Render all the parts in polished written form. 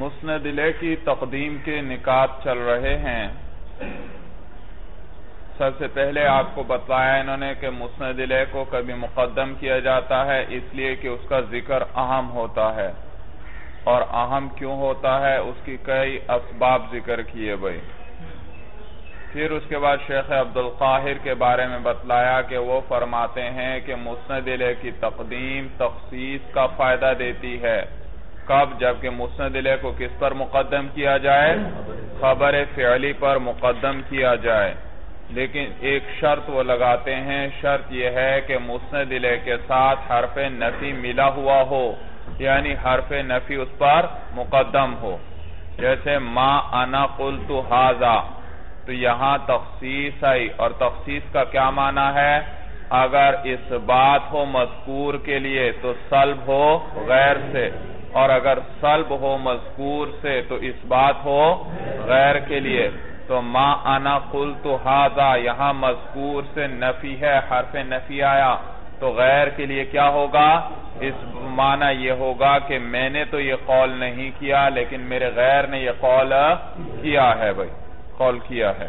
مسند الیہ کی تقدیم کے نکات چل رہے ہیں۔ سب سے پہلے آپ کو بتایا انہوں نے کہ مسند الیہ کو کبھی مقدم کیا جاتا ہے اس لیے کہ اس کا ذکر اہم ہوتا ہے، اور اہم کیوں ہوتا ہے اس کی کئی اسباب ذکر کیے بھائی۔ پھر اس کے بعد شیخ عبدالقاہر کے بارے میں بتلایا کہ وہ فرماتے ہیں کہ مسند الیہ کی تقدیم تخصیص کا فائدہ دیتی ہے۔ کب؟ جبکہ مسند الیہ کو کس پر مقدم کیا جائے؟ خبر فعلی پر مقدم کیا جائے، لیکن ایک شرط وہ لگاتے ہیں، شرط یہ ہے کہ مسند الیہ کے ساتھ حرف نفی ملا ہوا ہو، یعنی حرف نفی اس پر مقدم ہو۔ جیسے ما انا قلت ھذا، تو یہاں تخصیص آئی، اور تخصیص کا کیا معنی ہے؟ اگر اس بات ہو مذکور کے لیے تو سلب ہو غیر سے، اور اگر سلب ہو مذکور سے تو اس بات ہو غیر کے لیے۔ تو ما انا قلت ھذا یہاں مذکور سے نفی ہے، حرف نفی آیا، تو غیر کے لیے کیا ہوگا؟ اس معنی یہ ہوگا کہ میں نے تو یہ قول نہیں کیا لیکن میرے غیر نے یہ قول کیا ہے بھائی، قول کیا ہے۔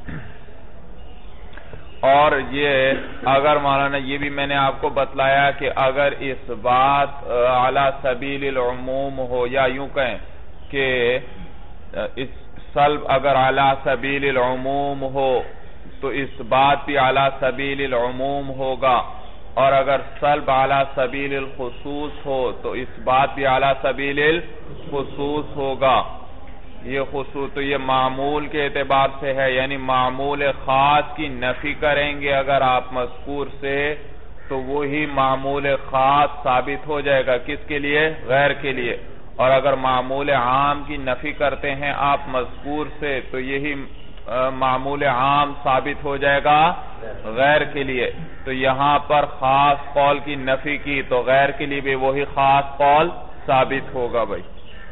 اور یہ اگر مولانا یہ بھی میں نے آپ کو بتلایا کہ اگر اس بات علی سبیل العموم ہو، یا یوں کہیں کہ اس سلب اگر علی سبیل العموم ہو تو اس بات بھی علی سبیل العموم ہوگا، اور اگر سلب علی سبیل الخصوص ہو تو اس بات بھی علی سبیل الخصوص ہوگا۔ یہ خصوص تو یہ معمول کے اعتبار سے ہے، یعنی معمول خاص کی نفی کریں گے اگر آپ مذکور سے تو وہی معمول خاص ثابت ہو جائے گا، کس کے لیے؟ غیر کے لیے۔ اور اگر معمول عام کی نفی کرتے ہیں آپ مذکور سے تو یہی معمول عام ثابت ہو جائے گا غیر کے لیے۔ تو یہاں پر خاص قول کی نفی کی تو غیر کے لیے بھی وہی خاص قول ثابت ہوگا بھائی۔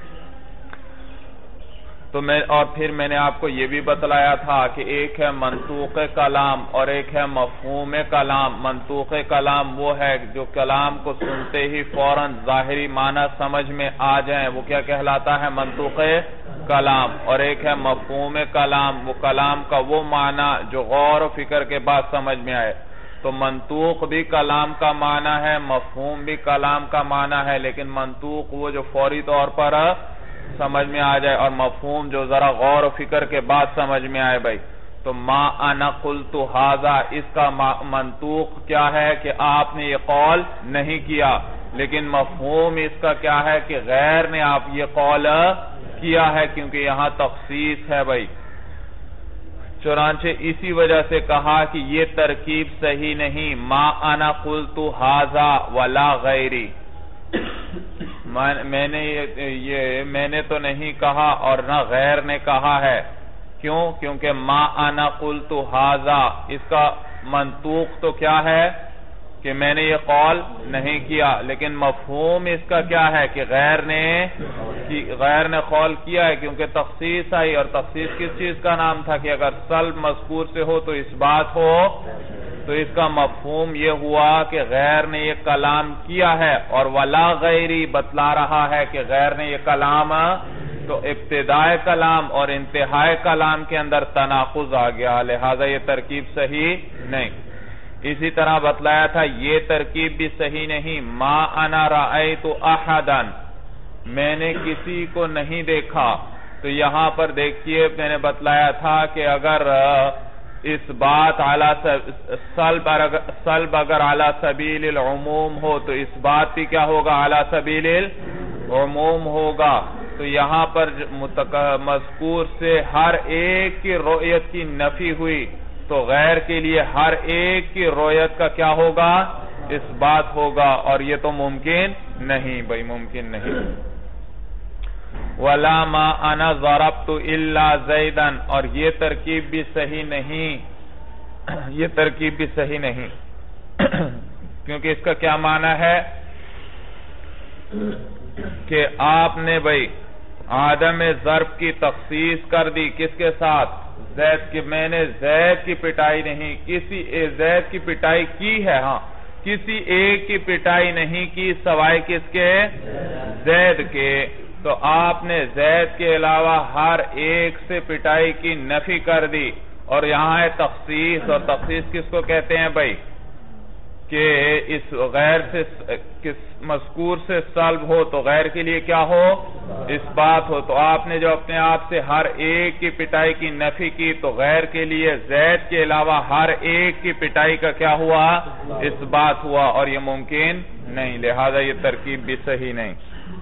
تو اور پھر میں نے آپ کو یہ بھی بتلایا تھا کہ ایک ہے منطوق کلام اور ایک ہے مفہوم کلام۔ منطوق کلام وہ ہے جو کلام کو سنتے ہی فوراً ظاہری معنی سمجھ میں آ جائیں، وہ کیا کہلاتا ہے؟ منطوق کلام۔ اور ایک ہے مفہوم کلام، وہ کلام کا وہ معنی جو غور و فکر کے بعد سمجھ میں آئے۔ تو منطوق بھی کلام کا معنی ہے، مفہوم بھی کلام کا معنی ہے، لیکن منطوق وہ جو فوری طور پر سمجھ میں آ جائے، اور مفہوم جو ذرا غور و فکر کے بعد سمجھ میں آئے بھائی۔ تو ما انا قلت ھذا اس کا منطوق کیا ہے کہ آپ نے یہ قول نہیں کیا، لیکن مفہوم اس کا کیا ہے کہ غیر نے آپ یہ قول کیا ہے، کیونکہ یہاں تخصیص ہے بھائی۔ چنانچہ اسی وجہ سے کہا کہ یہ ترکیب صحیح نہیں، ما انا قلت ھذا ولا غیری، میں نے تو نہیں کہا اور نہ غیر نے کہا ہے۔ کیوں؟ کیونکہ ما انا قلت ھذا اس کا منطوق تو کیا ہے کہ میں نے یہ قول نہیں کیا، لیکن مفہوم اس کا کیا ہے کہ غیر نے قول کیا ہے، کیونکہ تخصیص آئی، اور تخصیص کس چیز کا نام تھا کہ اگر سلب مذکور سے ہو تو اس بات ہو، تو اس کا مفہوم یہ ہوا کہ غیر نے یہ کلام کیا ہے، اور ولا غیری بتلا رہا ہے کہ غیر نے یہ کلام، تو ابتدائے کلام اور انتہائے کلام کے اندر تناقض آ گیا، لہذا یہ ترکیب صحیح نہیں۔ اسی طرح بتلایا تھا یہ ترکیب بھی صحیح نہیں، ما انا رأیت احدا میں نے کسی کو نہیں دیکھا۔ تو یہاں پر دیکھیے میں نے بتلایا تھا کہ اگر اس بات سلب اگر علی سبیل العموم ہو تو اس بات بھی کیا ہوگا؟ علی سبیل العموم ہوگا۔ تو یہاں پر مذکور سے ہر ایک کی رؤیت کی نفی ہوئی، تو غیر کے لیے ہر ایک کی رؤیت کا کیا ہوگا؟ اس بات ہوگا، اور یہ تو ممکن نہیں بھائی، ممکن نہیں۔ وَلَا مَا أَنَا ضَرَبْتُ إِلَّا زَيْدًا اور یہ ترکیب بھی صحیح نہیں، یہ ترکیب بھی صحیح نہیں، کیونکہ اس کا کیا معنی ہے کہ آپ نے بھائی عدم ضرب کی تخصیص کر دی، کس کے ساتھ؟ زید کی۔ میں نے زید کی پٹائی نہیں، زید کی پٹائی کی ہے، ہاں کسی ایک کی پٹائی نہیں کی سوائے کس کے؟ زید کے۔ تو آپ نے زید کے علاوہ ہر ایک سے پٹائی کی نفی کر دی، اور یہاں ہے تخصیص، اور تخصیص کس کو کہتے ہیں بھائی؟ کہ اس غیر سے کس مذکور سے سلب ہو تو غیر کے لیے کیا ہو؟ اس بات ہو۔ تو آپ نے جو اپنے آپ سے ہر ایک کی پٹائی کی نفی کی تو غیر کے لیے زید کے علاوہ ہر ایک کی پٹائی کا کیا ہوا؟ اس بات ہوا، اور یہ ممکن نہیں، لہذا یہ ترکیب بھی صحیح نہیں۔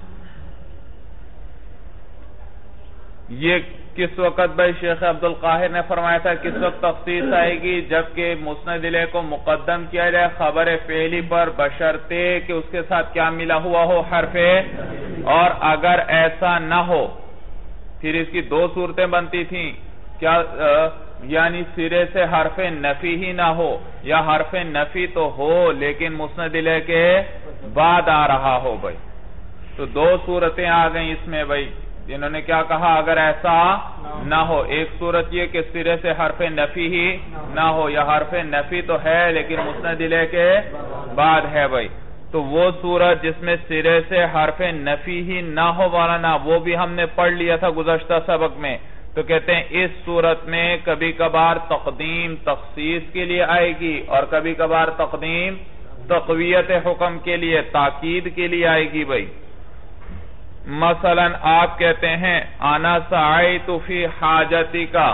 یہ کس وقت بھائی شیخ عبدالقاہر نے فرمایا تھا کس وقت تخصیص آئے گی؟ جبکہ مسند الیہ کو مقدم کیا جائے خبر فعلی پر، بشرطے کہ اس کے ساتھ کیا ملا ہوا ہو؟ حرف۔ اور اگر ایسا نہ ہو پھر اس کی دو صورتیں بنتی تھیں، کیا یعنی سرے سے حرف نفی ہی نہ ہو، یا حرف نفی تو ہو لیکن مسند الیہ کے بعد آ رہا ہو بھائی۔ تو دو صورتیں آ گئیں اس میں بھائی، انہوں نے کیا کہا؟ اگر ایسا نہ ہو، ایک صورت یہ کہ سرے سے حرف نفی ہی نہ ہو، یا حرف نفی تو ہے لیکن مسند الیہ کے بعد ہے بھائی، تو وہ صورت جس میں سرے سے حرف نفی ہی نہ ہو مولانا، وہ بھی ہم نے پڑھ لیا تھا گزشتہ سبق میں۔ تو کہتے ہیں اس صورت میں کبھی کبھار تقدیم تخصیص کے لیے آئے گی، اور کبھی کبھار تقدیم تقویت حکم کے لیے، تاکید کے لیے آئے گی بھائی۔ مثلا آپ کہتے ہیں انا سعیت فی حاجتی کا،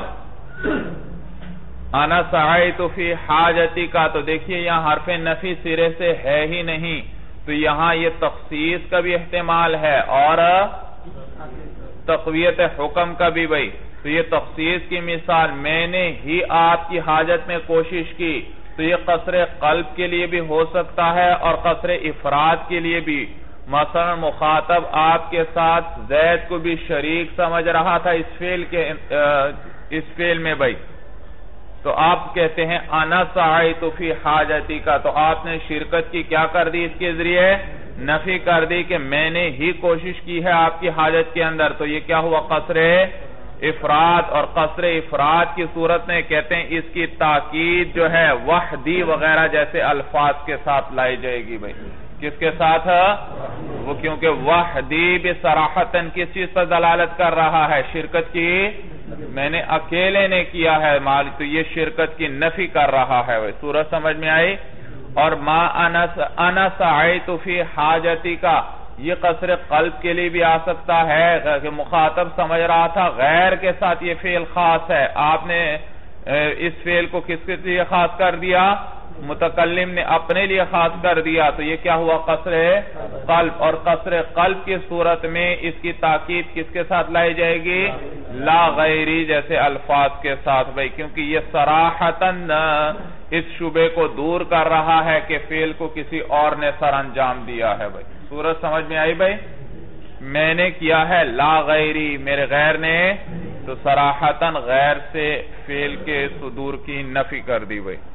انا سعیت فی حاجتی کا، تو دیکھیے یہاں حرف نفی سرے سے ہے ہی نہیں، تو یہاں یہ تخصیص کا بھی احتمال ہے اور تقویت حکم کا بھی بھائی۔ تو یہ تخصیص کی مثال، میں نے ہی آپ کی حاجت میں کوشش کی، تو یہ قصر قلب کے لیے بھی ہو سکتا ہے اور قصر افراد کے لیے بھی۔ مثلا مخاطب آپ کے ساتھ زید کو بھی شریک سمجھ رہا تھا اس فعل میں بھائی، تو آپ کہتے ہیں انا سعیت فی حاجتی کا، تو آپ نے شرکت کی کیا کر دی؟ اس کے ذریعے نفی کر دی کہ میں نے ہی کوشش کی ہے آپ کی حاجت کے اندر، تو یہ کیا ہوا؟ قصر افراد، اور قصر افراد کی صورت میں کہتے ہیں اس کی تاکید جو ہے وحدی وغیرہ جیسے الفاظ کے ساتھ لائی جائے گی بھائی۔ کس کے ساتھ؟ وہ کیونکہ وحدی بصراحتاً کس چیز پر دلالت کر رہا ہے؟ شرکت کی، میں نے اکیلے نے کیا ہے مال، تو یہ شرکت کی نفی کر رہا ہے بھائی۔ صورت سمجھ میں آئی؟ اور ما انا سعیت فی حاجتی کا، یہ قصر قلب کے لیے بھی آ سکتا ہے کہ مخاطب سمجھ رہا تھا غیر کے ساتھ یہ فعل خاص ہے، آپ نے اس فعل کو کس کے لیے خاص کر دیا؟ متکلم نے اپنے لیے خاص کر دیا، تو یہ کیا ہوا؟ قصر قلب، اور قصر قلب کی صورت میں اس کی تاکید کس کے ساتھ لائی جائے گی؟ لا غیری جیسے الفاظ کے ساتھ بھائی، کیونکہ یہ صراحتاً اس شبے کو دور کر رہا ہے کہ فعل کو کسی اور نے سر انجام دیا ہے بھائی۔ صورت سمجھ میں آئی بھائی؟ میں نے کیا ہے لا غیری، میرے غیر نے، تو صراحتاً غیر سے فعل کے صدور کی نفی کر دی بھائی۔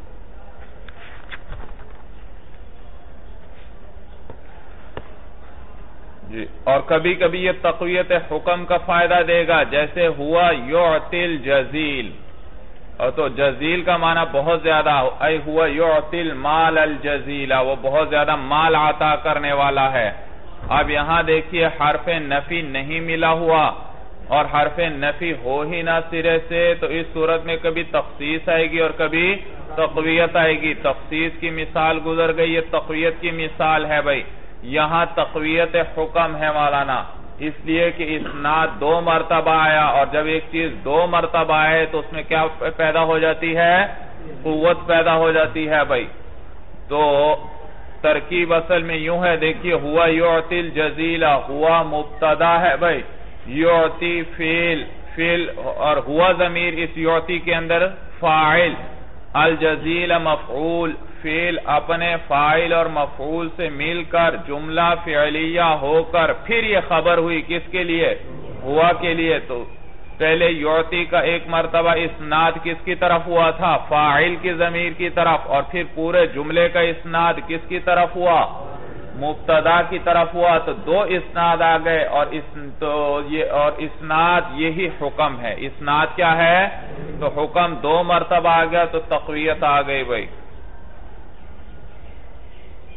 جی، اور کبھی کبھی یہ تقویت حکم کا فائدہ دے گا، جیسے ہوا یعطی الجزیل، اور تو جزیل کا معنی بہت زیادہ، اے ہوا یعطی المال الجزیل، وہ بہت زیادہ مال عطا کرنے والا ہے۔ اب یہاں دیکھیے حرف نفی نہیں ملا ہوا، اور حرف نفی ہو ہی نہ سرے سے، تو اس صورت میں کبھی تخصیص آئے گی اور کبھی تقویت آئے گی۔ تخصیص کی مثال گزر گئی، یہ تقویت کی مثال ہے بھائی۔ یہاں تقویت حکم ہے مولانا، اس لیے کہ اسناد دو مرتبہ آیا، اور جب ایک چیز دو مرتبہ آئے تو اس میں کیا پیدا ہو جاتی ہے؟ قوت پیدا ہو جاتی ہے بھائی۔ تو ترکیب اصل میں یوں ہے، دیکھیے ہوا یعطی الجزیل، ہوا مبتدا ہے بھائی، یعطی فعل اور ہوا ضمیر اس یعطی کے اندر فاعل، الجزیل مفعول، فعل اپنے فاعل اور مفعول سے مل کر جملہ فعلیہ ہو کر پھر یہ خبر ہوئی کس کے لیے؟ ہوا کے لیے۔ تو پہلے یعطی کا ایک مرتبہ اسناد کس کی طرف ہوا تھا؟ فاعل کی ضمیر کی طرف، اور پھر پورے جملے کا اسناد کس کی طرف ہوا؟ مبتدا کی طرف ہوا، تو دو اسناد آ گئے، اور اسناد یہی حکم ہے۔ اسناد کیا ہے؟ تو حکم دو مرتبہ آ گیا تو تقویت آ گئی بھائی۔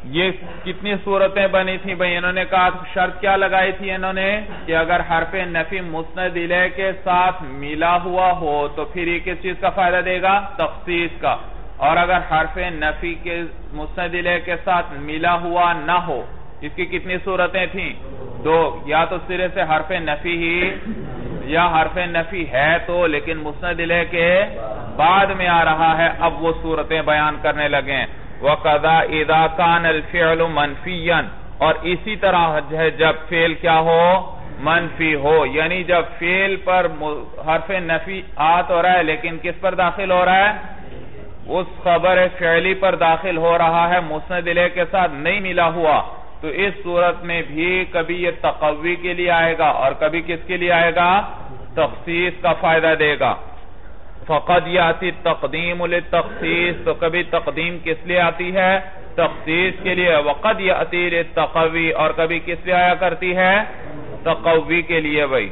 یہ کتنی صورتیں بنی تھی بھئی؟ انہوں نے کہا شرط کیا لگائی تھی انہوں نے کہ اگر حرف نفی مسند الیہ کے ساتھ ملا ہوا ہو تو پھر یہ کس چیز کا فائدہ دے گا؟ تخصیص کا. اور اگر حرف نفی کے مسند الیہ کے ساتھ ملا ہوا نہ ہو، اس کی کتنی صورتیں تھیں؟ دو. یا تو سرے سے حرف نفی ہی، یا حرف نفی ہے تو لیکن مسند الیہ کے بعد میں آ رہا ہے. اب وہ صورتیں بیان کرنے لگے ہیں. وَقَذَا إِذَا كَانَ الْفِعْلُ مَنْفِيًّا، اور اسی طرح ہے جب فعل کیا ہو؟ منفی ہو. یعنی جب فعل پر حرف نفی آ تو رہا ہے لیکن کس پر داخل ہو رہا ہے؟ اس خبر فعلی پر داخل ہو رہا ہے، مسند الیہ کے ساتھ نہیں ملا ہوا. تو اس صورت میں بھی کبھی یہ تقوی کے لیے آئے گا اور کبھی کس کے لیے آئے گا؟ تخصیص کا فائدہ دے گا. فقد یاتی تقدیم للتخصیص، تو کبھی تقدیم کس لیے آتی ہے؟ تخصیص کے لیے. وقد یاتی للتقوی، اور کبھی کس لیے آیا کرتی ہے؟ تقوی کے لیے. بھائی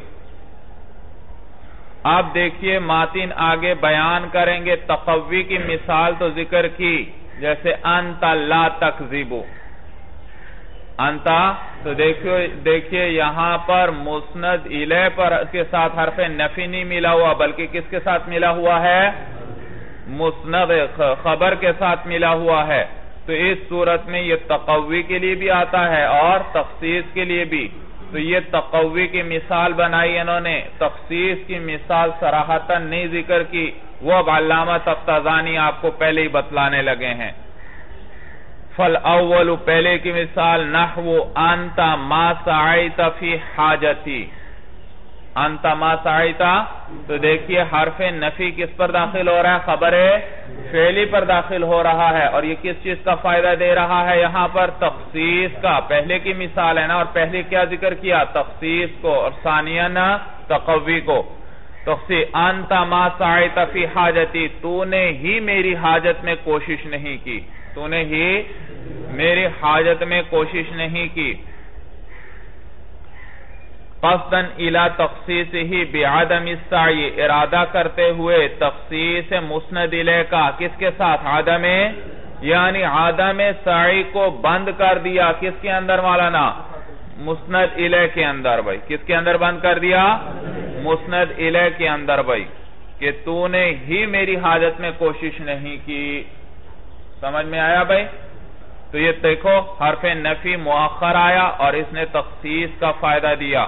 آپ دیکھیے ماتن آگے بیان کریں گے. تقوی کی مثال تو ذکر کی، جیسے انت لا تکذب. انتا تو دیکھیے یہاں پر مسند الیہ پر کے ساتھ حرف نفی نہیں ملا ہوا بلکہ کس کے ساتھ ملا ہوا ہے؟ مسند خبر کے ساتھ ملا ہوا ہے. تو اس صورت میں یہ تقوی کے لیے بھی آتا ہے اور تخصیص کے لیے بھی. تو یہ تقوی کی مثال بنائی انہوں نے، تخصیص کی مثال صراحتاً نہیں ذکر کی. وہ اب علامہ تفتزانی آپ کو پہلے ہی بتلانے لگے ہیں. فَالْأَوَّلُ پہلے کی مثال نحو انت ما سعیت فی حاجتی. انت ما سعیت، تو دیکھیے حرف نفی کس پر داخل ہو رہا ہے؟ خبر فعلی پر داخل ہو رہا ہے. اور یہ کس چیز کا فائدہ دے رہا ہے یہاں پر؟ تخصیص کا. پہلے کی مثال ہے نا، اور پہلے کیا ذکر کیا؟ تخصیص کو، اور ثانیاً تقوی کو. تخصیص انت ما سعیت فی حاجتی، تو نے ہی میری حاجت میں کوشش نہیں کی. تو نے ہی میری حاجت میں کوشش نہیں کی. قصداً الی تخصیصہ بعدم السعی، ارادہ کرتے ہوئے تخصیص مسند الیہ کا کس کے ساتھ؟ عدم، یعنی عدم سعی کو بند کر دیا. کس کے اندر مولانا؟ مسند الیہ کے اندر. بھائی کس کے اندر بند کر دیا؟ مسند الیہ کے اندر. بھائی کہ تو نے ہی میری حاجت میں کوشش نہیں کی. سمجھ میں آیا بھائی؟ تو یہ دیکھو حرف نفی مؤخر آیا اور اس نے تخصیص کا فائدہ دیا.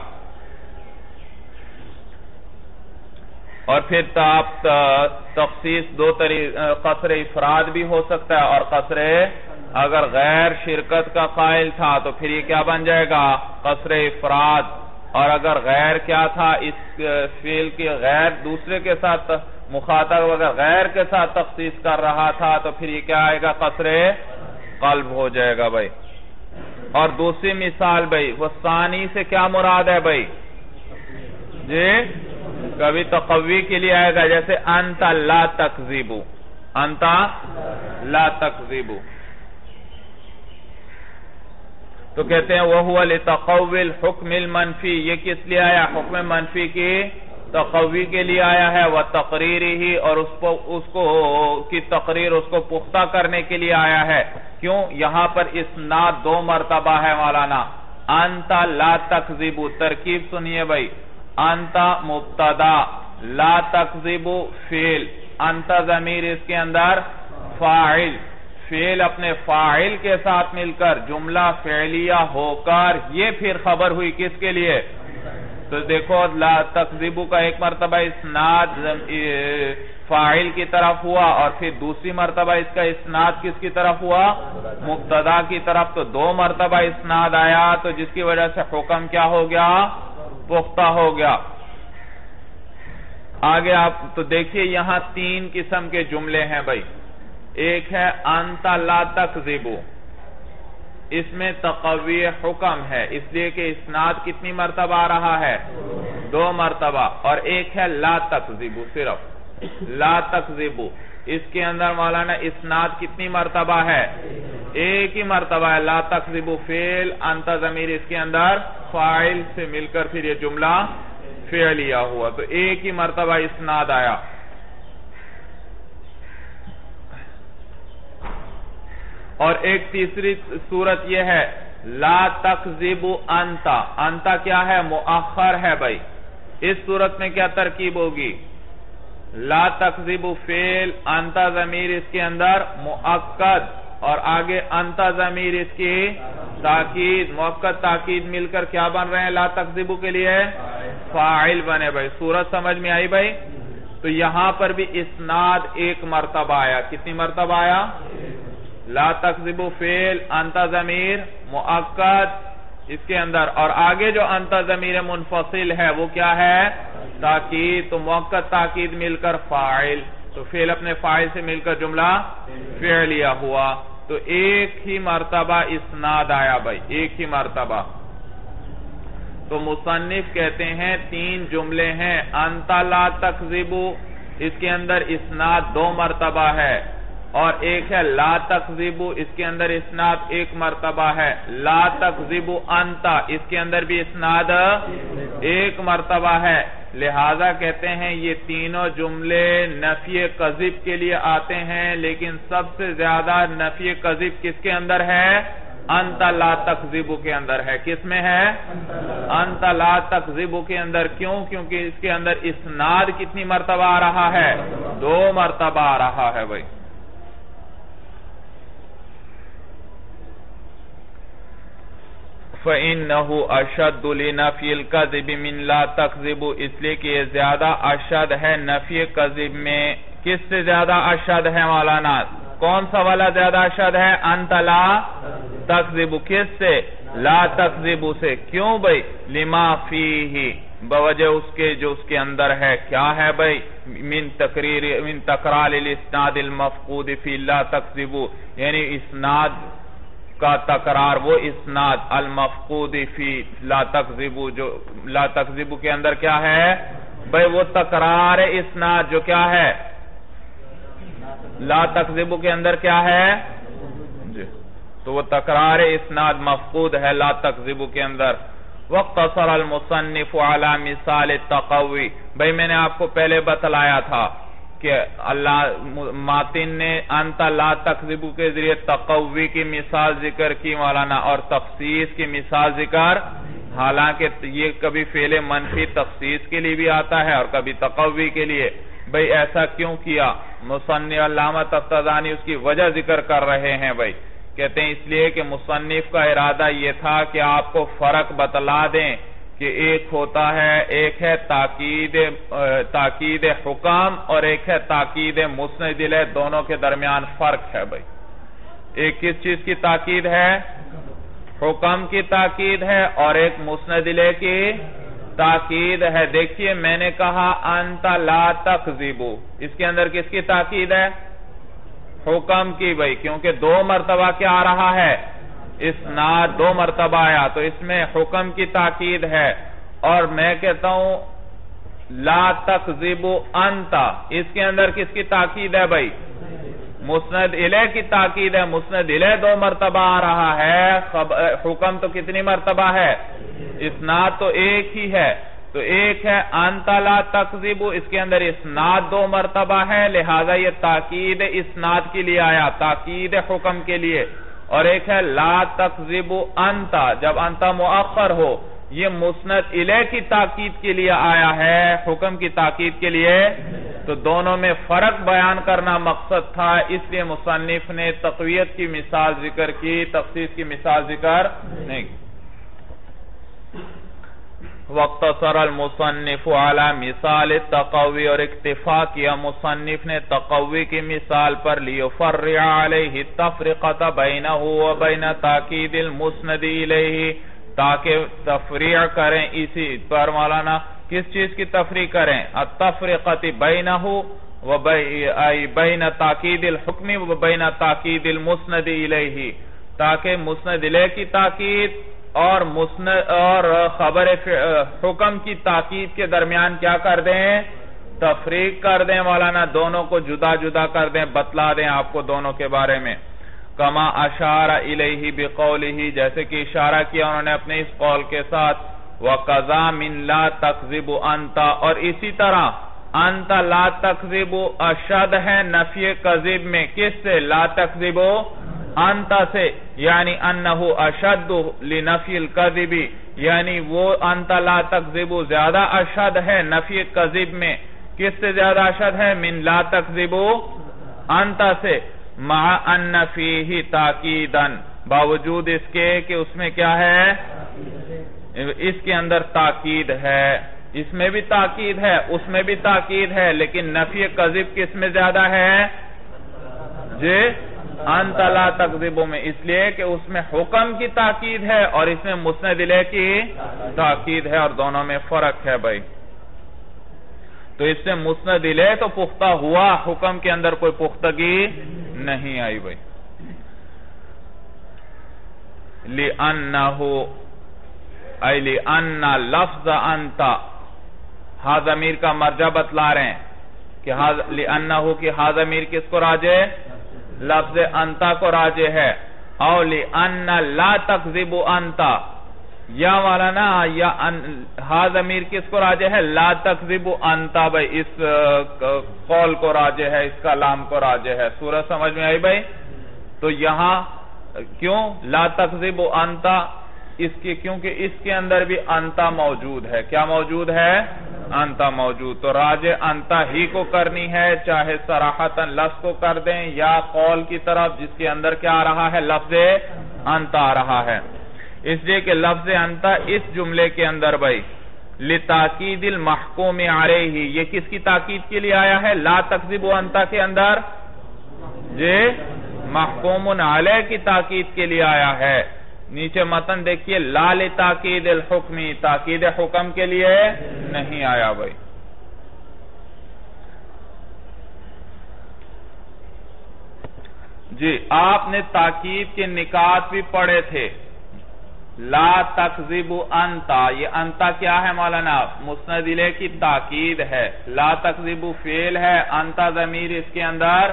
اور پھر تخصیص دو قصر افراد بھی ہو سکتا ہے، اور قصر اگر غیر شرکت کا قائل تھا تو پھر یہ کیا بن جائے گا؟ قصر افراد. اور اگر غیر کیا تھا؟ اس فعل کے غیر دوسرے کے ساتھ مخاطب اگر غیر کے ساتھ تخصیص کر رہا تھا تو پھر یہ کیا آئے گا؟ قصر قلب ہو جائے گا. بھائی اور دوسری مثال بھائی وہ ثانی سے کیا مراد ہے بھائی؟ جی کبھی تقوی کے لیے آئے گا، جیسے انت لا تکذب. انت لا تکذب تو کہتے ہیں وَهُوَ لِتَقَوِّ الْحُكْمِ الْمَنْفِي، یہ کس لیے آیا؟ حکم منفی کی تقوی کے لیے آیا ہے. وَتَقْرِيرِهِ، اور اس کو کی تقریر، اس کو پختہ کرنے کے لیے آیا ہے. کیوں؟ یہاں پر اسناد دو مرتبہ ہے مولانا. انت لا تکذب، ترکیب سنیے بھائی. انت مبتدا، لا تکذب فعل، انت ضمیر اس کے اندر فاعل. فعل اپنے فاعل کے ساتھ مل کر جملہ فعلیہ ہو کر یہ پھر خبر ہوئی کس کے لیے؟ تو دیکھو لا تکذب کا ایک مرتبہ اسناد فاعل کی طرف ہوا اور پھر دوسری مرتبہ اس کا اسناد کس کی طرف ہوا؟ مبتدا کی طرف. تو دو مرتبہ اسناد آیا تو جس کی وجہ سے حکم کیا ہو گیا؟ پختہ ہو گیا. آگے آپ تو دیکھیے یہاں تین قسم کے جملے ہیں بھائی. ایک ہے انت لا تکذب، اس میں تقوی حکم ہے اس لیے کہ اسناد کتنی مرتبہ آ رہا ہے؟ دو مرتبہ. اور ایک ہے لا تکذب، صرف لا تکذب، اس کے اندر مولانا اسناد کتنی مرتبہ ہے؟ ایک ہی مرتبہ ہے. لا تکذب فعل، انت ضمیر اس کے اندر فاعل سے مل کر پھر یہ جملہ فعلیہ ہوا. تو ایک ہی مرتبہ اسناد آیا. اور ایک تیسری صورت یہ ہے لا تکذب انتا. انتا کیا ہے؟ مؤخر ہے بھائی. اس صورت میں کیا ترکیب ہوگی؟ لا تکذب فعل، انتا ضمیر اس کے اندر مؤکد، اور آگے انتا ضمیر اس کی تاکید، مؤکد تاکید مل کر کیا بن رہے ہیں لا تکذب کے لیے؟ فاعل بنے بھائی. صورت سمجھ میں آئی بھائی؟ تو یہاں پر بھی اسناد ایک مرتبہ آیا. کتنی مرتبہ آیا؟ لا تکذب فعل، انتا ضمیر مؤکد اس کے اندر، اور آگے جو انتا ضمیر منفصل ہے وہ کیا ہے؟ تاکید. تو مؤکد تاکید مل کر فاعل، تو فعل اپنے فاعل سے مل کر جملہ فعلیہ ہوا. تو ایک ہی مرتبہ اسناد آیا بھائی، ایک ہی مرتبہ. تو مصنف کہتے ہیں 3 جملے ہیں. انتا لا تکذب، اس کے اندر اسناد 2 مرتبہ ہے، اور ایک ہے لا تکذب، اس کے اندر اسناد 1 مرتبہ ہے. لا تکذب انتا، اس کے اندر بھی اسناد 1 مرتبہ ہے. لہذا کہتے ہیں یہ تینوں جملے نفی کذب کے لیے آتے ہیں، لیکن سب سے زیادہ نفی کذب کس کے اندر ہے؟ انتا لا تکذب کے اندر ہے. کس میں ہے؟ انتا لا تکذب کے اندر. کیوں؟ کیونکہ اس کے اندر اسناد کتنی مرتبہ آ رہا ہے؟ 2 مرتبہ آ رہا ہے بھائی. فَإِنَّهُ أَشَدُّ لِنَفْيِ الْكَذِبِ مِنْ لَا تَكْذِبُ، اس لیے کہ یہ زیادہ اشد ہے نفی کذب میں. کس سے زیادہ اشد ہے مولانا؟ کون سا والا زیادہ اشد ہے؟ انتا لا تکذب. کس سے؟ لا تکذب سے. کیوں بھئی؟ لما فیہ، بوجہ اس کے جو اس کے اندر ہے. کیا ہے بھئی؟ من تکرار الاسناد المفقود فی لا تکذب، یعنی اسناد کا تکرار، وہ اسناد المفقود فی لا تکذب، جو لا تکذب کے اندر کیا ہے بھئی؟ وہ تکرار اسناد جو کیا ہے لا تکذب کے اندر کیا ہے جی، تو وہ تکرار اسناد مفقود ہے لا تکذب کے اندر. واقتصر المصنف على مثال التقوی، بھئی میں نے آپ کو پہلے بتلایا تھا کہ اللہ ماتن نے انتا لا تکذب کے ذریعے تقوی کی مثال ذکر کی مولانا، اور تخصیص کی مثال ذکر، حالانکہ یہ کبھی فعل منفی تخصیص کے لیے بھی آتا ہے اور کبھی تقوی کے لیے. بھئی ایسا کیوں کیا؟ مصنف علامہ تفتزانی اس کی وجہ ذکر کر رہے ہیں بھئی. کہتے ہیں اس لیے کہ مصنف کا ارادہ یہ تھا کہ آپ کو فرق بتلا دیں کہ ایک ہوتا ہے، ایک ہے تاکید حکم اور ایک ہے تاکید مسند الیہ. دونوں کے درمیان فرق ہے بھئی. ایک کس چیز کی تاکید ہے؟ حکم کی تاکید ہے، اور ایک مسند الیہ کی تاکید ہے. دیکھیے میں نے کہا انتا لا تکذب، اس کے اندر کس کی تاکید ہے؟ حکم کی بھئی، کیونکہ 2 مرتبہ کیا آ رہا ہے؟ اسناد 2 مرتبہ آیا، تو اس میں حکم کی تاکید ہے. اور میں کہتا ہوں لا تکذب انتا، اس کے اندر کس کی تاکید ہے بھئی؟ مسند الیہ کی تاکید ہے. مسند الیہ 2 مرتبہ آ رہا ہے، حکم تو کتنی مرتبہ ہے؟ اسناد تو ایک ہی ہے. تو ایک ہے انتا لا تکذب، اس کے اندر اسناد 2 مرتبہ ہے، لہذا یہ تاکید اسناد کے لیے آیا، تاکید حکم کے لیے. اور ایک ہے لا تکذب انتا، جب انتا مؤخر ہو، یہ مسند الیہ کی تاکید کے لیے آیا ہے، حکم کی تاکید کے لیے. تو دونوں میں فرق بیان کرنا مقصد تھا، اس لیے مصنف نے تقویت کی مثال ذکر کی، تخصیص کی مثال ذکر نہیں کی. واقتصر المصنف على مثال التقوی، اور اکتفا کیا مصنف نے تقوی کی مثال پر، لیفرع علیہ التفرقة بینہ وبین تاکید المسند الیہ، تاکہ تفریع کریں اسی پر مولانا. کس چیز کی تفریع کریں؟ التفرقة بینہ وبین تاکید الحکم وبین تاکید المسند الیہ، تاکہ مسند الیہ کی تاکید اور خبر حکم کی تاکید کے درمیان کیا کر دیں؟ تفریق کر دیں مولانا، دونوں کو جدا جدا کر دیں، بتلا دیں آپ کو دونوں کے بارے میں. کما اشار الیہ بقولہ، جیسے کہ اشارہ کیا انہوں نے اپنے اس قول کے ساتھ، وَقَضَى مِن لَا تَكْذِبُ أَنْتَ، اور اسی طرح انتا لا تکذب اشد ہے نفی کذب میں. کس سے؟ لا تکذب انتا سے یعنی انہو اشد لنفی الکذب یعنی وہ انتا لا تکذب زیادہ اشد ہے نفی کذب میں کس سے زیادہ اشد ہے من لا تکذب انتا سے مع ان فیہ تاکیدا باوجود اس کے کہ اس میں کیا ہے اس کے اندر تاکید ہے اس میں بھی تاکید ہے اس میں بھی تاکید ہے لیکن نفی کذب کس میں زیادہ ہے جی انت لا تکذبو میں اس لیے کہ اس میں حکم کی تاکید ہے اور اس میں مسند الیہ کی تاکید ہے اور دونوں میں فرق ہے بھائی تو اس سے مسند الیہ تو پختہ ہوا حکم کے اندر کوئی پختگی نہیں آئی بھائی لِأَنَّهُ اے لِأَنَّ لفظ انتا ہا ضمیر کا مرجع بتلا رہے ہیں کہ لِأَنَّهُ کی ہا ضمیر کس کو راجع لفظ انتا کو راجع ہے او لِأَنَّ لَا تَكْذِبُ انتا یا والا نا یا ہا ضمیر کس کو راجع ہے لا تکذب انتا بھائی اس قول کو راجع ہے اس کلام کو راجع ہے سورہ سمجھ میں آئی بھائی تو یہاں کیوں لا تکذب انتا اس کی کیونکہ اس کے اندر بھی انتا موجود ہے کیا موجود ہے انتا موجود تو راجع انتا ہی کو کرنی ہے چاہے صراحتاً لفظ کو کر دیں یا قول کی طرف جس کے اندر کیا آ رہا ہے لفظ انتا آ رہا ہے اس لیے کہ لفظ انتا اس جملے کے اندر بھائی لتاکید المحکوم علیہ یہ کس کی تاکید کے لیے آیا ہے لا تکذب انتا کے اندر جی محکوم علیہ کی تاکید کے لیے آیا ہے نیچے متن دیکھیے لا لتاکید الحکمی تاکید حکم کے لیے نہیں آیا بھائی جی آپ نے تاکید کے نکات بھی پڑھے تھے لا تکذب انتا یہ انتا کیا ہے مولانا مسند الیہ کی تاکید ہے لا تکذب فعل ہے انتا ضمیر اس کے اندر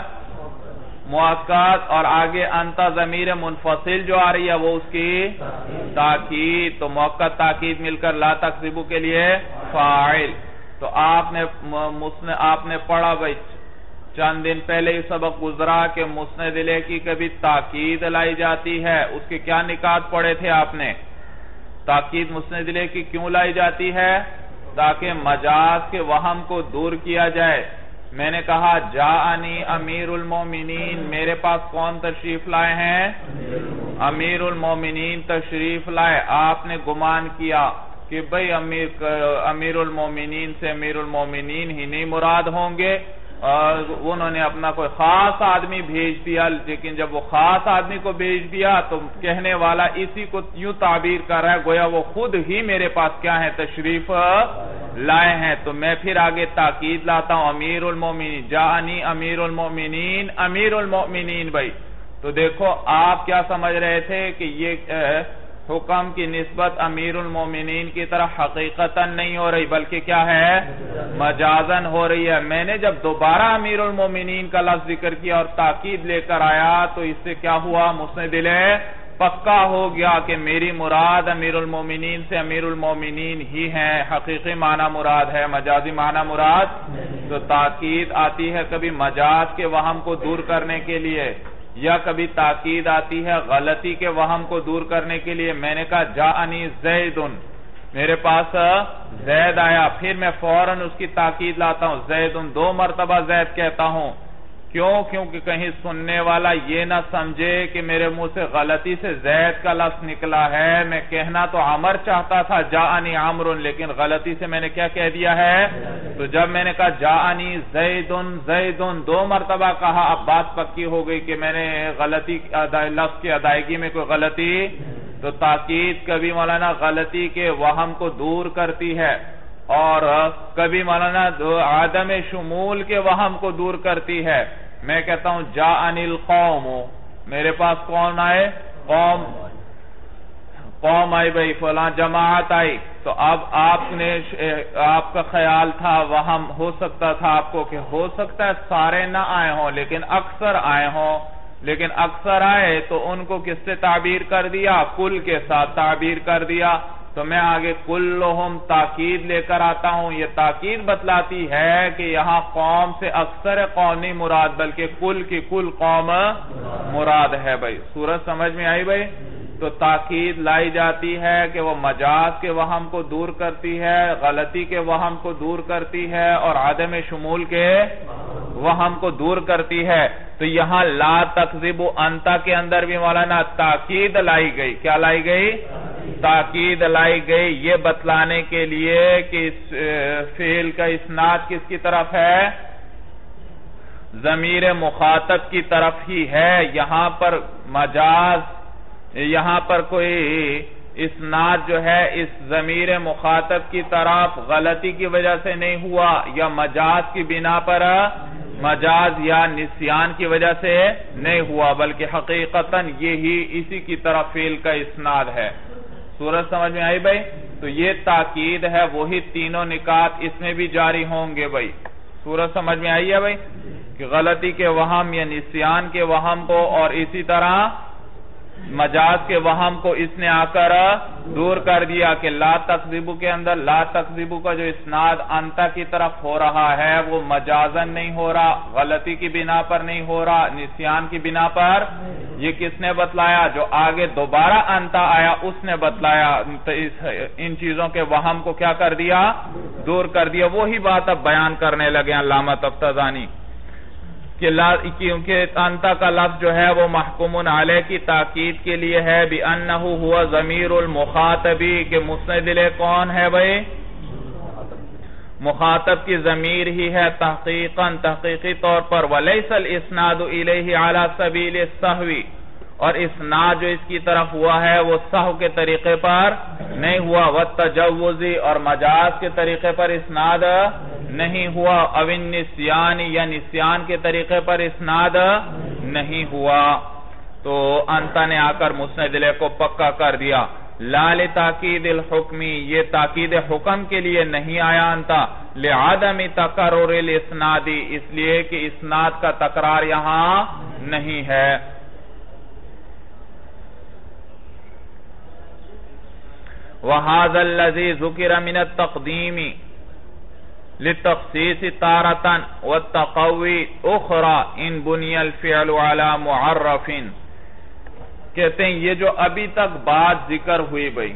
مؤکد اور آگے انتا ضمیر منفصل جو آ رہی ہے وہ اس کی تاکید تو مؤکد تاکید مل کر لا تکذب کے لیے فاعل تو آپ نے پڑھا بھائی چند دن پہلے یہ سبق گزرا کہ مسند الیہ کی کبھی تاکید لائی جاتی ہے اس کے کیا نکات پڑھے تھے آپ نے تاکید مسند الیہ کی کیوں لائی جاتی ہے تاکہ مجاز کے وہم کو دور کیا جائے میں نے کہا جاءنی امیر المومنین میرے پاس کون تشریف لائے ہیں امیر المومنین تشریف لائے آپ نے گمان کیا کہ بھئی امیر المومنین سے امیر المومنین ہی نہیں مراد ہوں گے انہوں نے اپنا کوئی خاص آدمی بھیج دیا لیکن جب وہ خاص آدمی کو بھیج دیا تو کہنے والا اسی کو یوں تعبیر کر رہا ہے گویا وہ خود ہی میرے پاس کیا ہے تشریف لائے ہیں تو میں پھر آگے تاکید لاتا ہوں امیر المومنین جاءنی امیر المومنین بھائی تو دیکھو آپ کیا سمجھ رہے تھے کہ یہ حکم کی نسبت امیر المومنین کی طرح حقیقتاً نہیں ہو رہی بلکہ کیا ہے مجازاً ہو رہی ہے میں نے جب دوبارہ امیر المومنین کا لفظ ذکر کیا اور تاکید لے کر آیا تو اس سے کیا ہوا مسند الیہ پکا ہو گیا کہ میری مراد امیر المومنین سے امیر المومنین ہی ہیں حقیقی معنی مراد ہے مجازی معنی مراد تو تاکید آتی ہے کبھی مجاز کے وہم کو دور کرنے کے لیے یا کبھی تاکید آتی ہے غلطی کے وہم کو دور کرنے کے لیے میں نے کہا جاءنی زیدن میرے پاس زید آیا پھر میں فوراً اس کی تاکید لاتا ہوں زیدن 2 مرتبہ زید کہتا ہوں کیوں کیونکہ کہیں سننے والا یہ نہ سمجھے کہ میرے منہ سے غلطی سے زید کا لفظ نکلا ہے میں کہنا تو عمر چاہتا تھا جاءنی عمر لیکن غلطی سے میں نے کیا کہہ دیا ہے تو جب میں نے کہا جاءنی زیدن 2 مرتبہ کہا اب بات پکی ہو گئی کہ میں نے غلطی لفظ کی ادائیگی میں کوئی غلطی تو تاکید کبھی مولانا غلطی کے وہم کو دور کرتی ہے اور کبھی مولانا عدم شمول کے وہم کو دور کرتی ہے میں کہتا ہوں جاءنی القوم میرے پاس کون آئے قوم آئی بھئی فلاں جماعت آئی تو اب آپ کا خیال تھا وہم ہو سکتا تھا آپ کو کہ ہو سکتا ہے سارے نہ آئے ہوں لیکن اکثر آئے ہوں لیکن اکثر آئے تو ان کو کس سے تعبیر کر دیا کل کے ساتھ تعبیر کر دیا تو میں آگے کلہم تاکید لے کر آتا ہوں. یہ تاکید بتلاتی ہے کہ یہاں قوم سے اکثر قوم نہیں مراد بلکہ کل کی کل قوم مراد ہے بھائی. سورج سمجھ میں آئی بھائی؟ تو تاکید لائی جاتی ہے کہ وہ مجاز کے وہم کو دور کرتی ہے، غلطی کے وہم کو دور کرتی ہے اور عدم شمول کے وہم کو دور کرتی ہے. تو یہاں لا تکذب انتا کے اندر بھی مولانا تاکید لائی گئی. کیا لائی گئی؟ تاکید لائی گئی یہ بتلانے کے لیے کہ اس فعل کا اسناد کس کی طرف ہے؟ ضمیر مخاطب کی طرف ہی ہے. یہاں پر مجاز، یہاں پر کوئی اسناد جو ہے اس ضمیر مخاطب کی طرف غلطی کی وجہ سے نہیں ہوا یا مجاز کی بنا پر، مجاز یا نسیان کی وجہ سے نہیں ہوا، بلکہ حقیقتاً یہی اسی کی طرف فعل کا اسناد ہے. سورج سمجھ میں آئی بھائی؟ تو یہ تاکید ہے، وہی تینوں نکات اس میں بھی جاری ہوں گے بھائی. سورج سمجھ میں آئی ہے بھائی؟ کہ غلطی کے وہم یا نسیان کے وہم کو اور اسی طرح مجاز کے وہم کو اس نے آ کر دور کر دیا کہ لا تکذبو کے اندر لا تکذبو کا جو اسناد انتا کی طرف ہو رہا ہے وہ مجازن نہیں ہو رہا، غلطی کی بنا پر نہیں ہو رہا، نسیان کی بنا پر. یہ کس نے بتلایا؟ جو آگے دوبارہ انتا آیا اس نے بتلایا. ان چیزوں کے وہم کو کیا کر دیا؟ دور کر دیا. وہی بات اب بیان کرنے لگے علامہ تفتزانی کیونکہ انتا کا لفظ جو ہے وہ محکوم علیہ کی تاکید کے لیے ہے بِأَنَّهُ هُوَ ضمیر المخاطبی، کہ مسند الیہ کون ہے بھئی؟ مخاطب کی ضمیر ہی ہے تحقیقاً، تحقیقی طور پر. وَلَيْسَ الْإِسْنَادُ إِلَيْهِ عَلَى سَبِيلِ السَّهْوِ، اور اسناد جو اس کی طرف ہوا ہے وہ سہو کے طریقے پر نہیں ہوا. وَالتَّجَوُّزِ، اور مجاز کے طریقے پر اسناد نہیں ہوا. او النسیان، یا نسیان کے طریقے پر اسناد نہیں ہوا. تو انتا نے آ کر مسند الیہ کو پکا کر دیا. لا لتاکید الحکمی، یہ تاکید حکم کے لیے نہیں آیا انتا. لعدم تکرر الاسنادی، اس لیے کہ اسناد کا تکرار یہاں نہیں ہے. وَهَذَا الَّذِي ذُكِرَ مِنَ التَّقْدِيمِ لِلتَّخْصِيصِ تَارَةً وَالتَّقَوِّ أُخْرَى إِن بُنِيَ الْفِعْلُ عَلَى مُعَرَّفٍ. کہتے ہیں یہ جو ابھی تک بات ذکر ہوئی بھئی،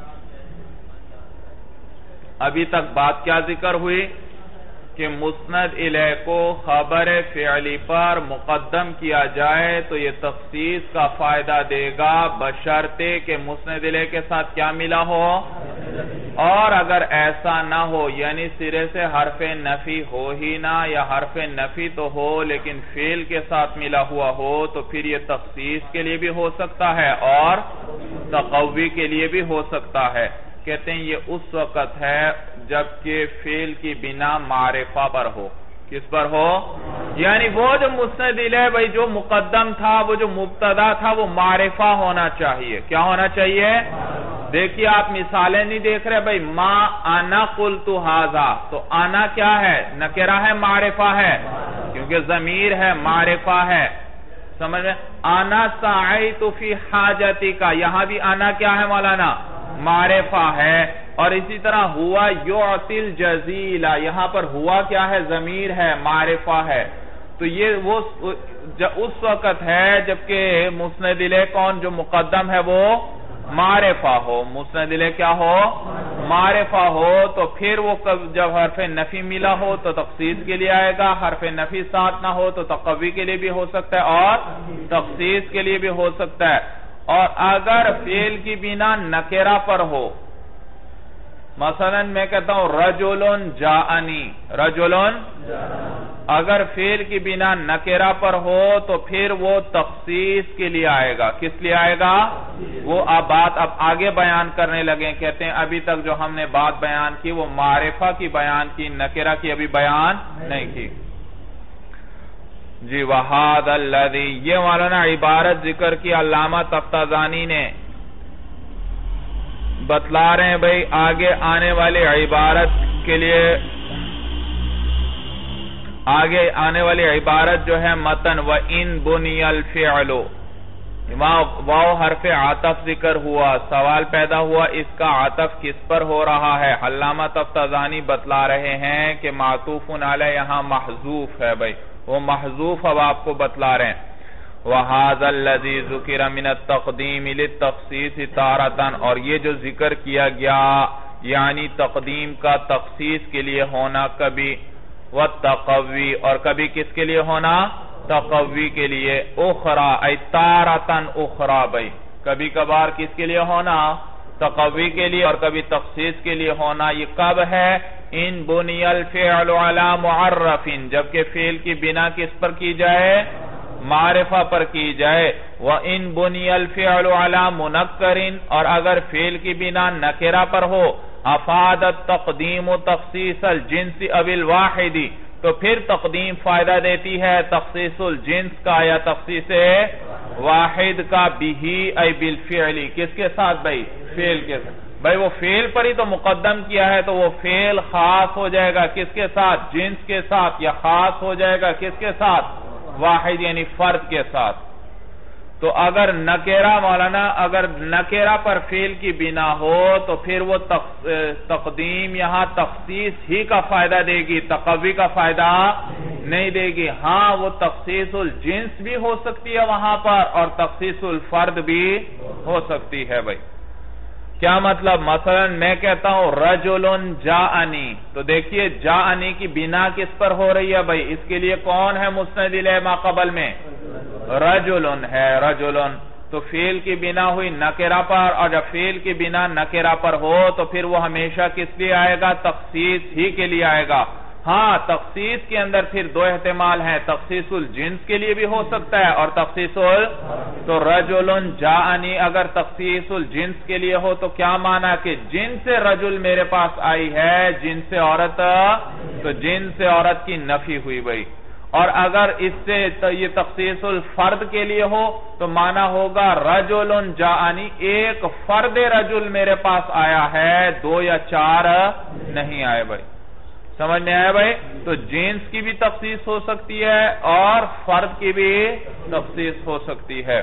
ابھی تک بات کیا ذکر ہوئی؟ کہ مسند الیہ کو خبر فعلی پر مقدم کیا جائے تو یہ تخصیص کا فائدہ دے گا بشرطے کہ مسند الیہ کے ساتھ کیا ملا ہو. اور اگر ایسا نہ ہو، یعنی سرے سے حرف نفی ہو ہی نہ، یا حرف نفی تو ہو لیکن فعل کے ساتھ ملا ہوا ہو، تو پھر یہ تخصیص کے لیے بھی ہو سکتا ہے اور تقوی کے لیے بھی ہو سکتا ہے. کہتے ہیں یہ اس وقت ہے جبکہ فعل کی بنا معرفہ پر ہو. کس پر ہو؟ یعنی وہ جو مسند الیہ بھئی جو مقدم تھا، وہ جو مبتدا تھا، وہ معرفہ ہونا چاہیے. کیا ہونا چاہیے؟ دیکھیے آپ مثالیں نہیں دیکھ رہے بھئی. ما انا قلت ھذا، تو انا کیا ہے؟ نکرہ ہے، معرفہ ہے، کیونکہ ضمیر ہے، معرفہ ہے. سمجھ رہے؟ انا سعیت فی حاجتی کا، یہاں بھی انا کیا ہے مولانا؟ معرفہ ہے. اور اسی طرح ہوا یعطی الجزیلہ، یہاں پر ہوا کیا ہے؟ ضمیر ہے، معرفہ ہے. تو یہ وہ اس وقت ہے جبکہ مسند الیہ کون جو مقدم ہے وہ معرفہ ہو. مسند الیہ کیا ہو؟ معرفہ ہو. تو پھر وہ جب حرف نفی ملا ہو تو تخصیص کے لیے آئے گا، حرف نفی ساتھ نہ ہو تو تقوی کے لیے بھی ہو سکتا ہے اور تخصیص کے لیے بھی ہو سکتا ہے. اور اگر فعل کی بنا نکرہ پر ہو، مثلا میں کہتا ہوں رجلن جاءنی، رجلن، اگر فعل کی بنا نکرہ پر ہو تو پھر وہ تخصیص کے لیے آئے گا. کس لیے آئے گا؟ وہ بات اب آگے بیان کرنے لگے. کہتے ہیں ابھی تک جو ہم نے بات بیان کی وہ معرفہ کی بیان کی، نکرہ کی ابھی بیان نہیں کی. جی وَهَذَا الَّذِي، یہ مولانا عبارت ذکر کی علامہ تفتزانی نے، بتلا رہے ہیں بھئی آگے آنے والی عبارت کے لیے، آگے آنے والی عبارت جو ہے متن وَإِن بُنِيَ الْفِعْلُ، واو حرف عطف ذکر ہوا، سوال پیدا ہوا اس کا عطف کس پر ہو رہا ہے؟ علامہ تفتزانی بتلا رہے ہیں کہ معطوف علیہ یہاں محذوف ہے بھائی، وہ محذوف اب آپ کو بتلا رہے ہیں۔ وَهَذَا الَّذِي ذُكِرَ مِنَ التَّقْدِيمِ لِلتَّخْصِيصِ تَارَةً، اور یہ جو ذکر کیا گیا یعنی تقدیم کا تخصیص کے لیے ہونا کبھی، وَالتَّقَوِّي اور کبھی کس کے لیے ہونا؟ تقوی کے لیے، اخرى ای تارتن اخرى بھائی، کبھی کبھار کس کے لیے ہونا؟ تقوی کے لیے، اور کبھی تخصیص کے لیے ہونا۔ یہ کب ہے؟ ان بنی الفعل علی معرف، جبکہ فعل کی بنا کس پر کی جائے؟ معرفہ پر کی جائے۔ وَإِن بُنِيَ الْفِعْلُ عَلَى مُنَكَّرٍ، اور اگر فعل کی بنا نکرہ پر ہو، افادت تقدیم و تخصیص الجنس او الواحد، تو پھر تقدیم فائدہ دیتی ہے تخصیص الجنس کا یا تخصیص واحد کا، بھی ای بالفعل، کس کے ساتھ بھائی؟ فعل کے ساتھ بھائی، وہ فعل پر ہی تو مقدم کیا ہے، تو وہ فعل خاص ہو جائے گا کس کے ساتھ؟ جنس کے ساتھ، یا خاص ہو جائے گا کس کے ساتھ؟ واحد یعنی فرد کے ساتھ۔ تو اگر نکرہ مولانا، اگر نکرہ پر فعل کی بنا ہو تو پھر وہ تقدیم یہاں تخصیص ہی کا فائدہ دے گی، تقوی کا فائدہ نہیں دے گی۔ ہاں وہ تخصیص الجنس بھی ہو سکتی ہے وہاں پر، اور تخصیص الفرد بھی ہو سکتی ہے بھائی۔ کیا مطلب؟ مثلا میں کہتا ہوں رجل جاءنی، تو دیکھیے جاءنی کی بنا کس پر ہو رہی ہے بھائی؟ اس کے لیے کون ہے مسند الیہ ما قبل میں؟ رجل ہے، رجل، تو فعل کی بنا ہوئی نکرہ پر، اور جب فعل کی بنا نکرہ پر ہو تو پھر وہ ہمیشہ کس لیے آئے گا؟ تخصیص ہی کے لیے آئے گا۔ ہاں تخصیص کے اندر پھر دو احتمال ہیں، تخصیص الجنس کے لیے بھی ہو سکتا ہے اور تخصیص تو رجل جاءنی اگر تخصیص الجنس کے لیے ہو تو کیا معنی کہ جن سے رجل میرے پاس آئی ہے، جن سے عورت، تو جن سے عورت کی نفی ہوئی بھائی۔ اور اگر اس سے یہ تخصیص الفرد کے لیے ہو تو معنی ہوگا رجل جاءنی، ایک فرد رجل میرے پاس آیا ہے، دو یا چار نہیں آئے بھائی۔ سمجھ میں آیا بھائی؟ تو جنس کی بھی تخصیص ہو سکتی ہے اور فرد کی بھی تخصیص ہو سکتی ہے۔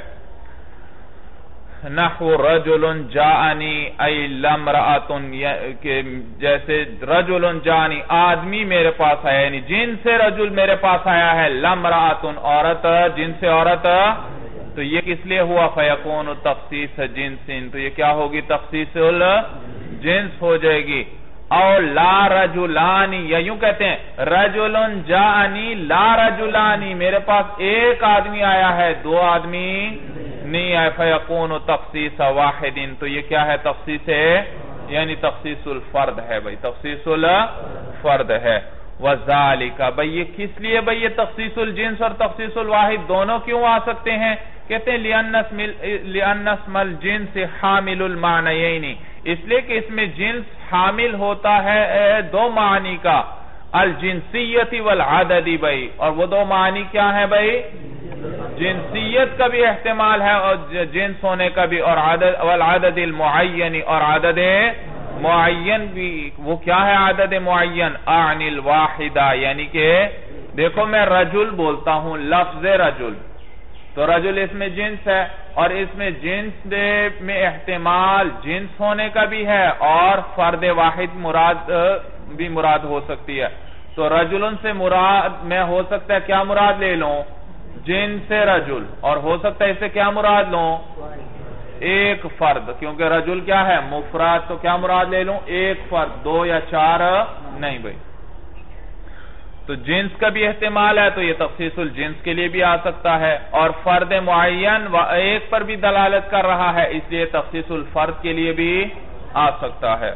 نحو رجل جاءنی ای لامرأۃ، جیسے رجل جاءنی آدمی میرے پاس آیا، یعنی جن سے رجل میرے پاس آیا ہے، لامرأۃ عورت، جن سے عورت، تو یہ کس لیے ہوا؟ فیکون تخصیص جنس، تو یہ کیا ہوگی؟ تخصیص الجنس ہو جائے گی۔ اور لا رجلانی، یا یوں کہتے ہیں رجل جاءنی لا رجلانی، میرے پاس ایک آدمی آیا ہے، دو آدمی نہیں آئے، فیکون تخصیص واحد، تو یہ کیا ہے؟ تخصیص ہے، یعنی تخصیص الفرد ہے بھائی، تخصیص الفرد ہے۔ وذالک، بھئی یہ کس لیے بھئی یہ تخصیص الجنس اور تخصیص الواحد دونوں کیوں آ سکتے ہیں؟ کہتے ہیں لأن اسم الجنس حامل المعنیین، اس لیے کہ اس میں جنس حامل ہوتا ہے دو معنی کا، الجنسیت والعددی بھئی، اور وہ دو معنی کیا ہیں بھئی؟ جنسیت کا بھی احتمال ہے اور جنس ہونے کا بھی، اور والعدد المعین، اور عدد معین بھی۔ وہ کیا ہے عدد معین؟ اعنی الواحدہ، یعنی کہ دیکھو میں رجل بولتا ہوں، لفظ رجل، تو رجل اس میں جنس ہے، اور اس میں جنس میں احتمال جنس ہونے کا بھی ہے اور فرد واحد بھی مراد ہو سکتی ہے۔ تو رجلن سے مراد میں ہو سکتا ہے کیا مراد لے لوں؟ جن سے رجل، اور ہو سکتا ہے اس سے کیا مراد لوں؟ ایک فرد، کیونکہ رجل کیا ہے؟ مفرد، تو کیا مراد لے لوں؟ ایک فرد، دو یا چار نہیں بھئی۔ تو جنس کا بھی احتمال ہے تو یہ تخصیص الجنس کے لیے بھی آ سکتا ہے، اور فرد معین ایک پر بھی دلالت کر رہا ہے، اس لیے تخصیص الفرد کے لیے بھی آ سکتا ہے۔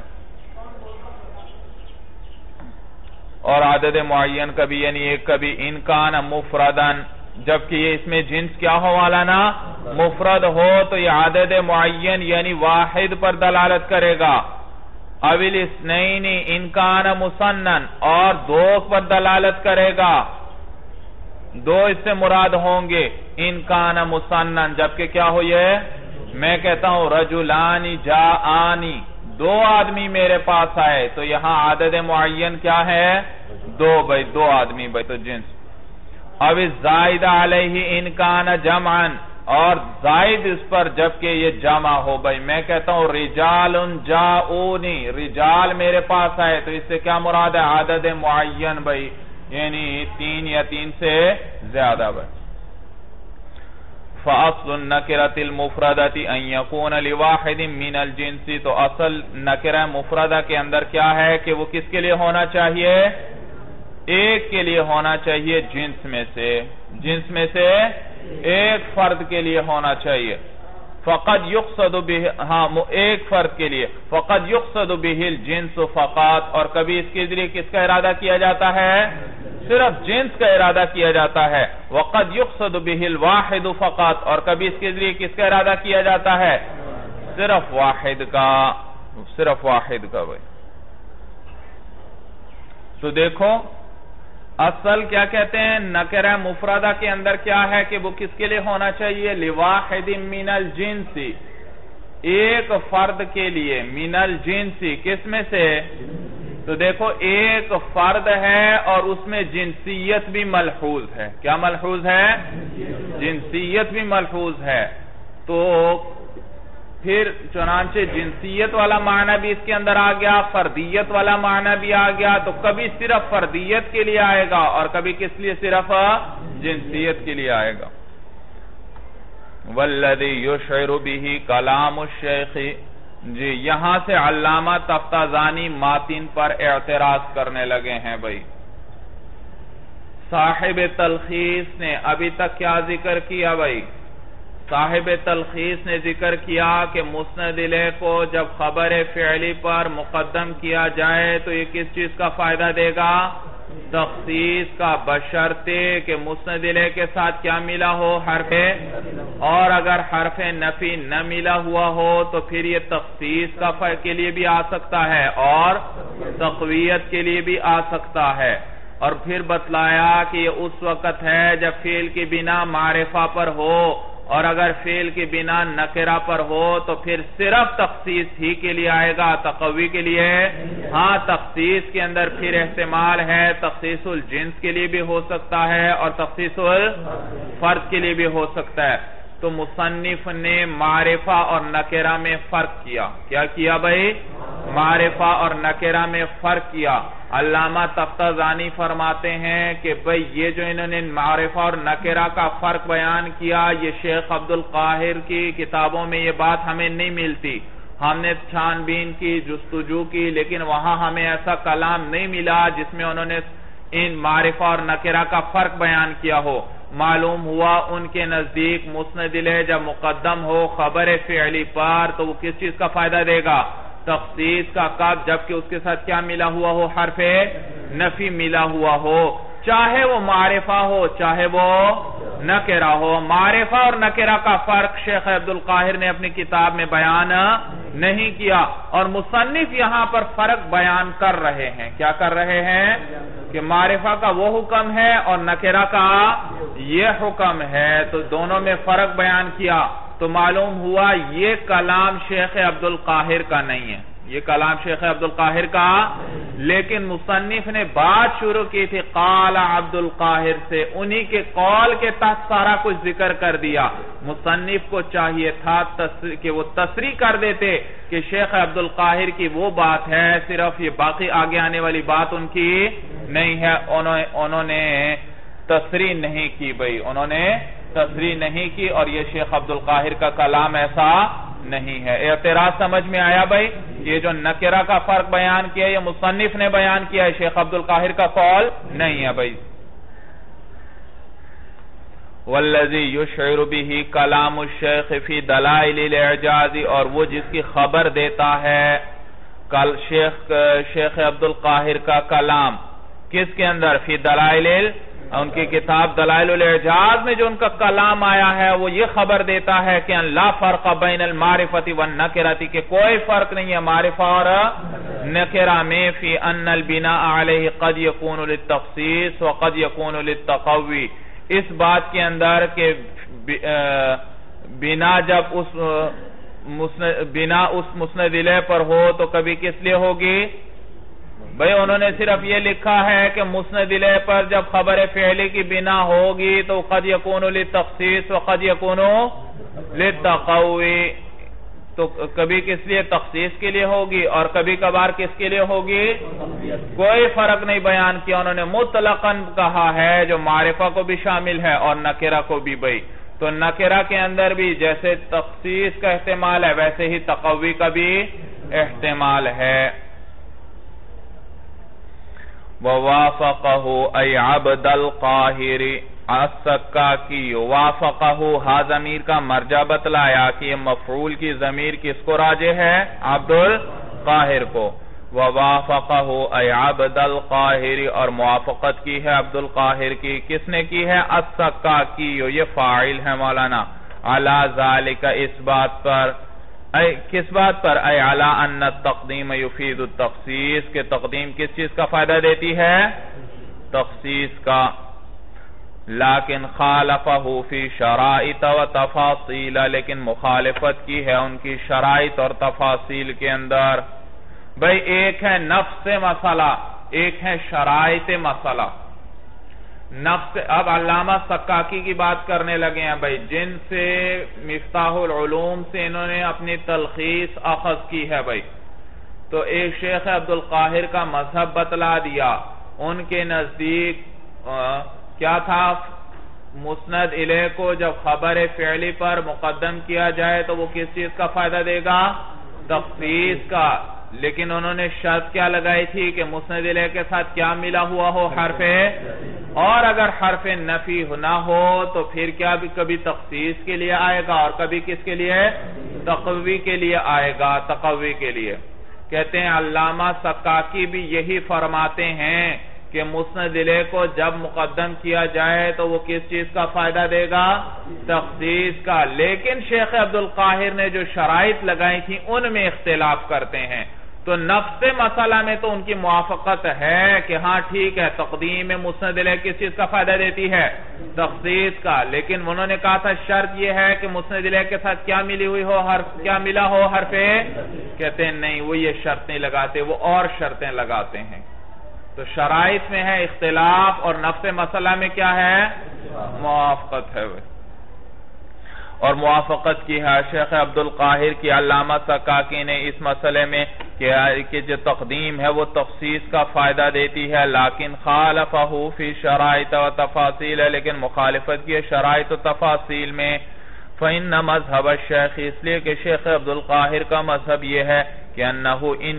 اور عدد معین کا بھی، یعنی ایک کا بھی، ان کان مفردن، جبکہ یہ اس میں جنس کیا ہو والا نا؟ مفرد ہو، تو یہ عدد معین یعنی واحد پر دلالت کرے گا۔ اویل اثنین ان کان مسنن، اور دو پر دلالت کرے گا، دو اس سے مراد ہوں گے، ان کان مسنن، جبکہ کیا ہو یہ؟ میں کہتا ہوں رجلانی جاءانی، دو آدمی میرے پاس آئے، تو یہاں عدد معین کیا ہے؟ دو بھئی، دو آدمی بھئی، تو جنس۔ اب زائد علیہ ان کان جمعن، اور زائد اس پر جبکہ یہ جمع ہو بھائی. میں کہتا ہوں رجال جاؤنی، رجال میرے پاس آئے، تو اس سے کیا مراد ہے؟ عدد معین بھائی، یعنی 3 یا 3 سے زیادہ بھائی. فَأَصْلُ النَّكِرَةِ الْمُفْرَدَةِ أَن يَكُونَ لِوَاحِدٍ مِّنَ الْجِنْسِ، تو اصل نکرہ مفردہ کے اندر کیا ہے کہ وہ کس کے لیے ہونا چاہیے؟ ایک کے لیے ہونا چاہیے، جنس میں سے ایک فرد کے لیے ہونا چاہیے. فقد يقصد به، ہاں ایک فرد کے لیے. فقد يقصد به الجنس فقط، اور کبھی اس کے ذریعے کس کا ارادہ کیا جاتا ہے؟ صرف جنس کا ارادہ کیا جاتا ہے. وقد يقصد به الواحد فقط، اور کبھی اس کے ذریعے کس کا ارادہ کیا جاتا ہے؟ صرف واحد کا بھائی. تو دیکھو اصل کیا کہتے ہیں؟ نکرہ مفردہ کے اندر کیا ہے کہ وہ کس کے لیے ہونا چاہیے؟ لواحد من الجنس، ایک فرد کے لیے. من الجنس کس میں سے؟ تو دیکھو ایک فرد ہے اور اس میں جنسیت بھی ملحوظ ہے. کیا ملحوظ ہے؟ جنسیت بھی ملحوظ ہے. تو پھر چنانچہ جنسیت والا معنی بھی اس کے اندر آ گیا، فردیت والا معنی بھی آ گیا. تو کبھی صرف فردیت کے لیے آئے گا اور کبھی کس لیے؟ صرف جنسیت کے لیے آئے گا. والذی یشعر بہ کلام الشیخ، جی یہاں سے علامہ تفتازانی ماتن پر اعتراض کرنے لگے ہیں بھائی. صاحب تلخیص نے ابھی تک کیا ذکر کیا بھائی؟ صاحب تلخیص نے ذکر کیا کہ مسند الیہ کو جب خبر فعلی پر مقدم کیا جائے تو یہ کس چیز کا فائدہ دے گا؟ تخصیص کا، بشرطے کہ مسند الیہ کے ساتھ کیا ملا ہو؟ حرف. اور اگر حرف نفی نہ ملا ہوا ہو تو پھر یہ تخصیص کا کے لیے بھی آ سکتا ہے اور تقویت کے لیے بھی آ سکتا ہے. اور پھر بتلایا کہ یہ اس وقت ہے جب فعل کی بنا معرفہ پر ہو، اور اگر فعل کی بنا نکرہ پر ہو تو پھر صرف تخصیص ہی کے لیے آئے گا، تقوی کے لیے. ہاں تخصیص کے اندر پھر احتمال ہے، تخصیص الجنس کے لیے بھی ہو سکتا ہے اور تخصیص الفرد کے لیے بھی ہو سکتا ہے. تو مصنف نے معرفہ اور نکرہ میں فرق کیا. کیا کیا بھائی؟ معرفہ اور نکرہ میں فرق کیا. علامہ تفتازانی فرماتے ہیں کہ بھئی یہ جو انہوں نے معرفہ اور نکرہ کا فرق بیان کیا، یہ شیخ عبدالقاہر کی کتابوں میں یہ بات ہمیں نہیں ملتی. ہم نے چھان بین کی، جستجو کی، لیکن وہاں ہمیں ایسا کلام نہیں ملا جس میں انہوں نے ان معرفہ اور نکرہ کا فرق بیان کیا ہو. معلوم ہوا ان کے نزدیک مسند الیہ جب مقدم ہو خبر فعلی پر تو وہ کس چیز کا فائدہ دے گا؟ تخصیص کا. کب؟ جبکہ اس کے ساتھ کیا ملا ہوا ہو؟ حرف نفی ملا ہوا ہو، چاہے وہ معرفہ ہو چاہے وہ نکرہ ہو. معرفہ اور نکرہ کا فرق شیخ عبدالقاہر نے اپنی کتاب میں بیان نہیں کیا، اور مصنف یہاں پر فرق بیان کر رہے ہیں. کیا کر رہے ہیں؟ کہ معرفہ کا وہ حکم ہے اور نکرہ کا یہ حکم ہے، تو دونوں میں فرق بیان کیا. تو معلوم ہوا یہ کلام شیخ عبدالقاہر کا نہیں ہے، یہ کلام شیخ عبدالقاہر کا. لیکن مصنف نے بات شروع کی تھی قال عبدالقاہر سے، انہی کے قول کے تحت سارا کچھ ذکر کر دیا. مصنف کو چاہیے تھا کہ وہ تصریح کر دیتے کہ شیخ عبدالقاہر کی وہ بات ہے، صرف یہ باقی آگے آنے والی بات ان کی نہیں ہے. انہوں نے تصریح نہیں کی بھئی، انہوں نے تصریح نہیں کی، اور یہ شیخ عبدالقاہر کا کلام ایسا نہیں ہے. اعتراض سمجھ میں آیا بھئی؟ یہ جو نکرہ کا فرق بیان کیا یہ مصنف نے بیان کیا ہے، شیخ عبدالقاہر کا قول نہیں ہے بھئی. والذی یشعر بہ کلام الشیخ فی دلائل الاعجاز، اور وہ جس کی خبر دیتا ہے شیخ عبدالقاہر کا کلام کس کے اندر؟ فی دلائل، ان کی کتاب دلائل الاعجاز میں جو ان کا کلام آیا ہے وہ یہ خبر دیتا ہے کہ ان لا فرق بین المعرفۃ والنکرۃ، کہ کوئی فرق نہیں ہے معرفہ اور نکرہ میں. فی ان البناء علیہ قد یکون للتخصیص وقد یکون للتقوی، اس بات کے اندر کہ بنا جب اس مسند الیہ پر ہو تو کبھی کس لیے ہوگی؟ بھئی انہوں نے صرف یہ لکھا ہے کہ مسند الیہ پر جب خبر فعلی کی بنا ہوگی تو قد یکون للتخصیص وقد یکون للتقوی، تو کبھی کس لیے تخصیص کے لیے ہوگی اور کبھی کبھار کس کے لیے ہوگی، کوئی فرق نہیں بیان کیا، انہوں نے مطلقاً کہا ہے جو معرفہ کو بھی شامل ہے اور نکرہ کو بھی۔ بھئی تو نکرہ کے اندر بھی جیسے تخصیص کا احتمال ہے ویسے ہی تقوی کا بھی احتمال ہے۔ وَوَافَقَهُ أَيْ عَبْدَ الْقَاهِرِ السَّکَّاکِی، وافقہ ہا ضمیر کا مرجع بتلایا کہ یہ مفعول کی ضمیر کس کو راجع ہے، عبد القاہر کو۔ وَوَافَقَهُ أَيْ عَبْدَ الْقَاهِرِ، اور موافقت کی ہے عبد القاہر کی، کس نے کی ہے، السَّکَّاکِی، یہ فاعل ہے مولانا، عَلَى ذَلِكَ، اس بات پر، کس بات پر، اے علی ان التقدیم یفید التخصیص، کہ تقدیم کس چیز کا فائدہ دیتی ہے، تخصیص کا۔ لیکن خالفہ فی شرائط و تفاصیل، لیکن مخالفت کی ہے ان کی شرائط اور تفاصیل کے اندر۔ بھئی ایک ہے نفس مسئلہ، ایک ہے شرائط مسئلہ۔ نفس، اب علامہ سکاکی کی بات کرنے لگے ہیں بھئی، جن سے مفتاح العلوم سے انہوں نے اپنی تلخیص اخذ کی ہے بھئی، تو ایک شیخ عبد القاہر کا مذہب بتلا دیا۔ ان کے نزدیک کیا تھا، مسند الیہ کو جب خبر فعلی پر مقدم کیا جائے تو وہ کس چیز کا فائدہ دے گا، تخصیص کا۔ لیکن انہوں نے شرط کیا لگائی تھی کہ مسند الیہ کے ساتھ کیا ملا ہوا ہو، حرف، اور اگر حرف نفی نہ ہو تو پھر کیا بھی کبھی تخصیص کے لیے آئے گا اور کبھی کس کے لیے، تقوی کے لیے آئے گا، تقوی کے لیے۔ کہتے ہیں علامہ سکاکی بھی یہی فرماتے ہیں کہ مسند الیہ کو جب مقدم کیا جائے تو وہ کس چیز کا فائدہ دے گا، تخصیص کا۔ لیکن شیخ عبد القاہر نے جو شرائط لگائی تھی ان میں اختلاف کرتے ہیں، تو نفس مسئلہ میں تو ان کی موافقت ہے کہ ہاں ٹھیک ہے، تقدیم مسند الیہ کس چیز کا فائدہ دیتی ہے، تخصیص کا۔ لیکن انہوں نے کہا تھا شرط یہ ہے کہ مسند الیہ کے ساتھ کیا ملی ہوئی ہو، کیا ملا ہو، حرف۔ کہتے ہیں نہیں، وہ یہ شرط نہیں لگاتے، وہ اور شرطیں لگاتے ہیں۔ تو شرائط میں ہے اختلاف اور نفس مسئلہ میں کیا ہے، موافقت ہے۔ اور موافقت کی ہے شیخ عبد القاہر کی علامہ سکاکی نے اس مسئلے میں کہ جو تقدیم ہے وہ تخصیص کا فائدہ دیتی ہے، لیکن خالفہ فی شرائط و تفاصیل، لیکن مخالفت کی ہے شرائط و تفاصیل میں۔ فإن مذہب الشیخ، اس لیے کہ شیخ عبد القاہر کا مذہب یہ ہے کہ انہو ان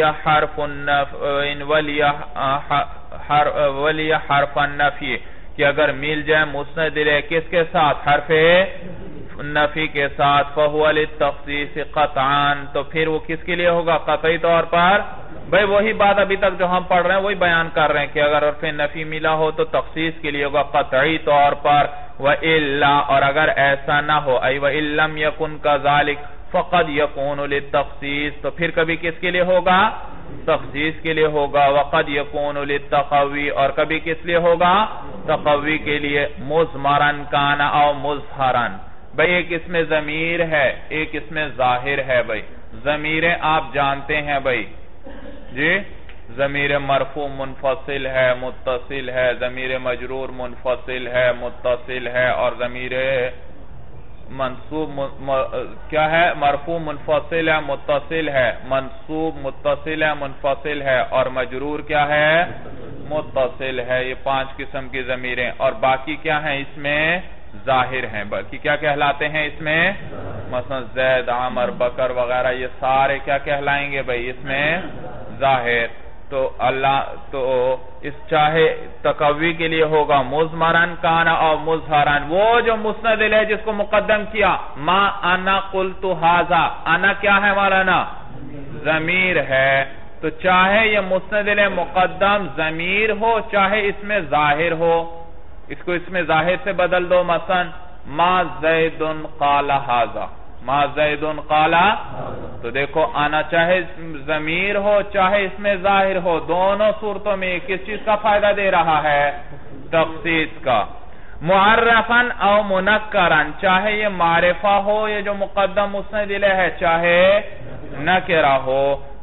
ولی حرف النفی، کہ اگر مل جائے مسند الیہ کس کے ساتھ، حرف نفی کے ساتھ، فہو للتخصیص قطعاً، تو پھر وہ کس کے لیے ہوگا، قطعی طور پر۔ بھئی وہی بات ابھی تک جو ہم پڑھ رہے ہیں وہی بیان کر رہے ہیں کہ اگر حرف نفی ملا ہو تو تخصیص کے لیے ہوگا قطعی طور پر۔ وَإِلَّا، اور اگر ایسا نہ ہو، أي وَإِن لَمْ يَكُنْ كَذَلِكَ فَقَدْ يَكُونُ لِلتَّخْصِيص، تو پھر کبھی کس کے لیے ہوگا، تخصیص کے لیے ہوگا۔ وَقَدْ يَكُونُ لِلتَّقَوِّي، اور کبھی کس لیے ہوگا، تقوی کے لیے۔ مُضْمَرًا كَانَ أَوْ مُظْهَرًا، بھئی ایک اس میں ضمیر ہے، ایک اس میں ظاہر ہے۔ بھئی ضمیریں آپ جانتے ہیں بھئی، جی، ضمیر مرفوع منفصل ہے، متصل ہے، ضمیر مجرور منفصل ہے، متصل ہے، اور ضمیر منصوب کیا ہے، مرفوع منفصل ہے، متصل ہے، منصوب متصل ہے، منفصل ہے، اور مجرور کیا ہے، متصل ہے۔ یہ 5 قسم کی ضمیریں، اور باقی کیا ہیں اس میں، ظاہر ہیں۔ باقی کیا کہلاتے ہیں اس میں، مثلا زید، عمر، بکر وغیرہ، یہ سارے کیا کہلائیں گے بھئی، اس میں ظاہر۔ تو اللہ تو اس چاہے تقوی کے لیے ہوگا مضمرن کانا اور مظہرن، وہ جو مسند الیہ جس کو مقدم کیا، ما انا قلت ھذا، انا کیا ہے مولانا، ضمیر ہے، تو چاہے یہ مسند الیہ مقدم ضمیر ہو چاہے اس میں ظاہر ہو، اس کو اس میں ظاہر سے بدل دو، مثلا ما زید قال ھذا، ما زید قال، تو دیکھو آنا چاہے ضمیر ہو چاہے اس میں ظاہر ہو، دونوں صورتوں میں کس چیز کا فائدہ دے رہا ہے، تخصیص کا۔ معرفن او منکرن، چاہے یہ معرفہ ہو یہ جو مقدم مسند الیہ ہے، چاہے نکرہ ہو۔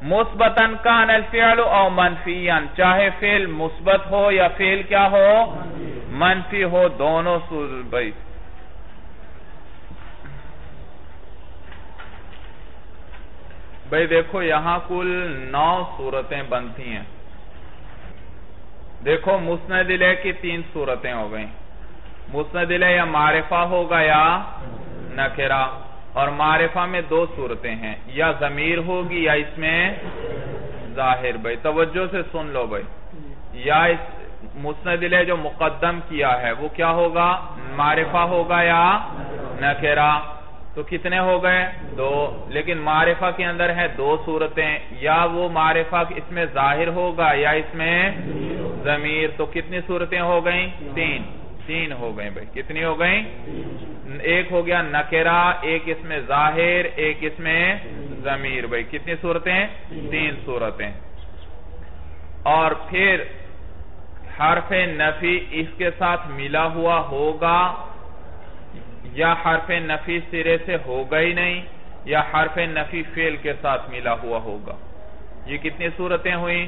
مثبتن کان الفعل او منفیان، چاہے فعل مثبت ہو یا فعل کیا ہو منفی ہو، دونوں صورت بھائی. بھائی دیکھو یہاں کل 9 صورتیں بنتی ہیں. دیکھو مسند الیہ کی 3 صورتیں ہو گئیں. مسند الیہ یا معرفہ ہوگا یا نکرہ، اور معرفہ میں 2 صورتیں ہیں، یا ضمیر ہوگی یا اس میں ظاہر. بھائی توجہ سے سن لو بھائی، یا اس مسند الیہ جو مقدم کیا ہے وہ کیا ہوگا، معرفہ ہوگا یا نکرہ. تو کتنے ہو گئے 2، لیکن معرفہ کے اندر ہے 2 صورتیں، یا وہ معرفہ اس میں ظاہر ہوگا یا اس میں ضمیر. تو کتنی صورتیں ہو گئیں، 3 ہو گئیں. بھائی کتنی ہو گئیں، ایک ہو گیا نکرہ، ایک اس میں ظاہر، ایک اس میں ضمیر. بھائی کتنی صورتیں، 3 صورتیں. اور پھر حرف نفی اس کے ساتھ ملا ہوا ہوگا، یا حرف نفی سرے سے ہوگا ہی نہیں، یا حرف نفی فعل کے ساتھ ملا ہوا ہوگا. یہ کتنی صورتیں ہوئیں،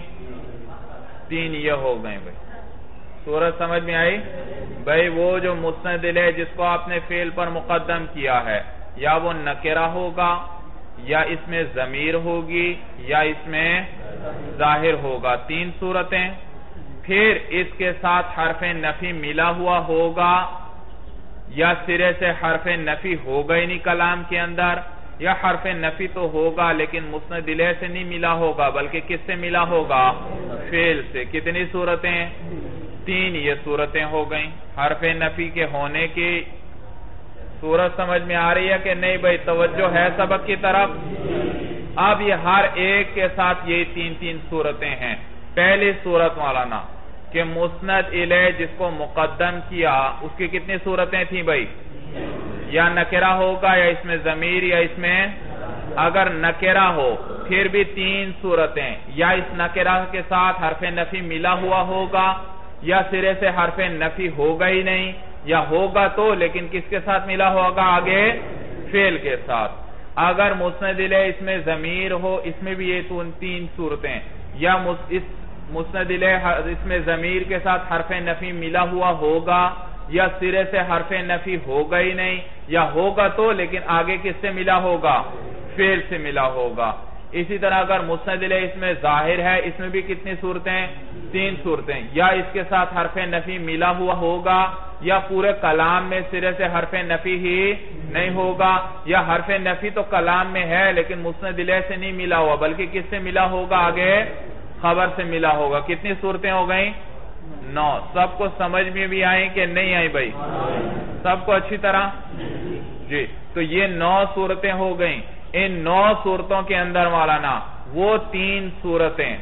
3 یہ ہو گئیں. بھائی صورت سمجھ میں آئی. بھائی وہ جو مسند الیہ جس کو آپ نے فعل پر مقدم کیا ہے، یا وہ نکرہ ہوگا، یا اس میں ضمیر ہوگی، یا اس میں ظاہر ہوگا. 3 صورتیں. پھر اس کے ساتھ حرف نفی ملا ہوا ہوگا، یا سرے سے حرف نفی ہوگا ہی نہیں کلام کے اندر، یا حرف نفی تو ہوگا لیکن مسند الیہ سے نہیں ملا ہوگا بلکہ کس سے ملا ہوگا، فعل سے. کتنی صورتیں، 3 یہ صورتیں ہو گئیں. حرف نفی کے ہونے کی صورت سمجھ میں آ رہی ہے کہ نہیں بھائی، توجہ ہے سبق کی طرف. اب یہ ہر ایک کے ساتھ یہ 3 صورتیں ہیں. پہلی صورت مولانا کہ مسند الیہ جس کو مقدم کیا اس کی کتنی صورتیں تھیں بھائی، یا نکرہ ہوگا یا اس میں ضمیر یا اس میں، اگر نکرہ ہو پھر بھی 3 صورتیں، یا اس نکرہ کے ساتھ حرف نفی ملا ہوا ہوگا، یا سرے سے حرف نفی ہوگا ہی نہیں، یا ہوگا تو لیکن کس کے ساتھ ملا ہوگا، آگے فعل کے ساتھ. اگر مسند الیہ اس میں ضمیر ہو، اس میں بھی یہ 3 صورتیں، یا اس مسند الیہ اس میں ضمیر کے ساتھ حرف نفی ملا ہوا ہوگا، یا سرے سے حرف نفی ہوگا ہی نہیں، یا ہوگا تو لیکن آگے کس سے ملا ہوگا، فعل سے ملا ہوگا. اسی طرح اگر مسند الیہ اس میں ظاہر ہے، اس میں بھی کتنی صورتیں، 3 صورتیں، یا اس کے ساتھ حرف نفی ملا ہوا ہوگا، یا پورے کلام میں سرے سے حرف نفی ہی نہیں ہوگا، یا حرف نفی تو کلام میں ہے لیکن مسند الیہ سے نہیں ملا ہوا بلکہ کس سے ملا ہوگا، آگے خبر سے ملا ہوگا. کتنی صورتیں ہو گئیں، 9. سب کو سمجھ میں بھی آئیں کہ نہیں آئیں بھائی، سب کو اچھی طرح جی. تو یہ 9 صورتیں ہو گئیں. ان 9 صورتوں کے اندر مولانا وہ 3 صورتیں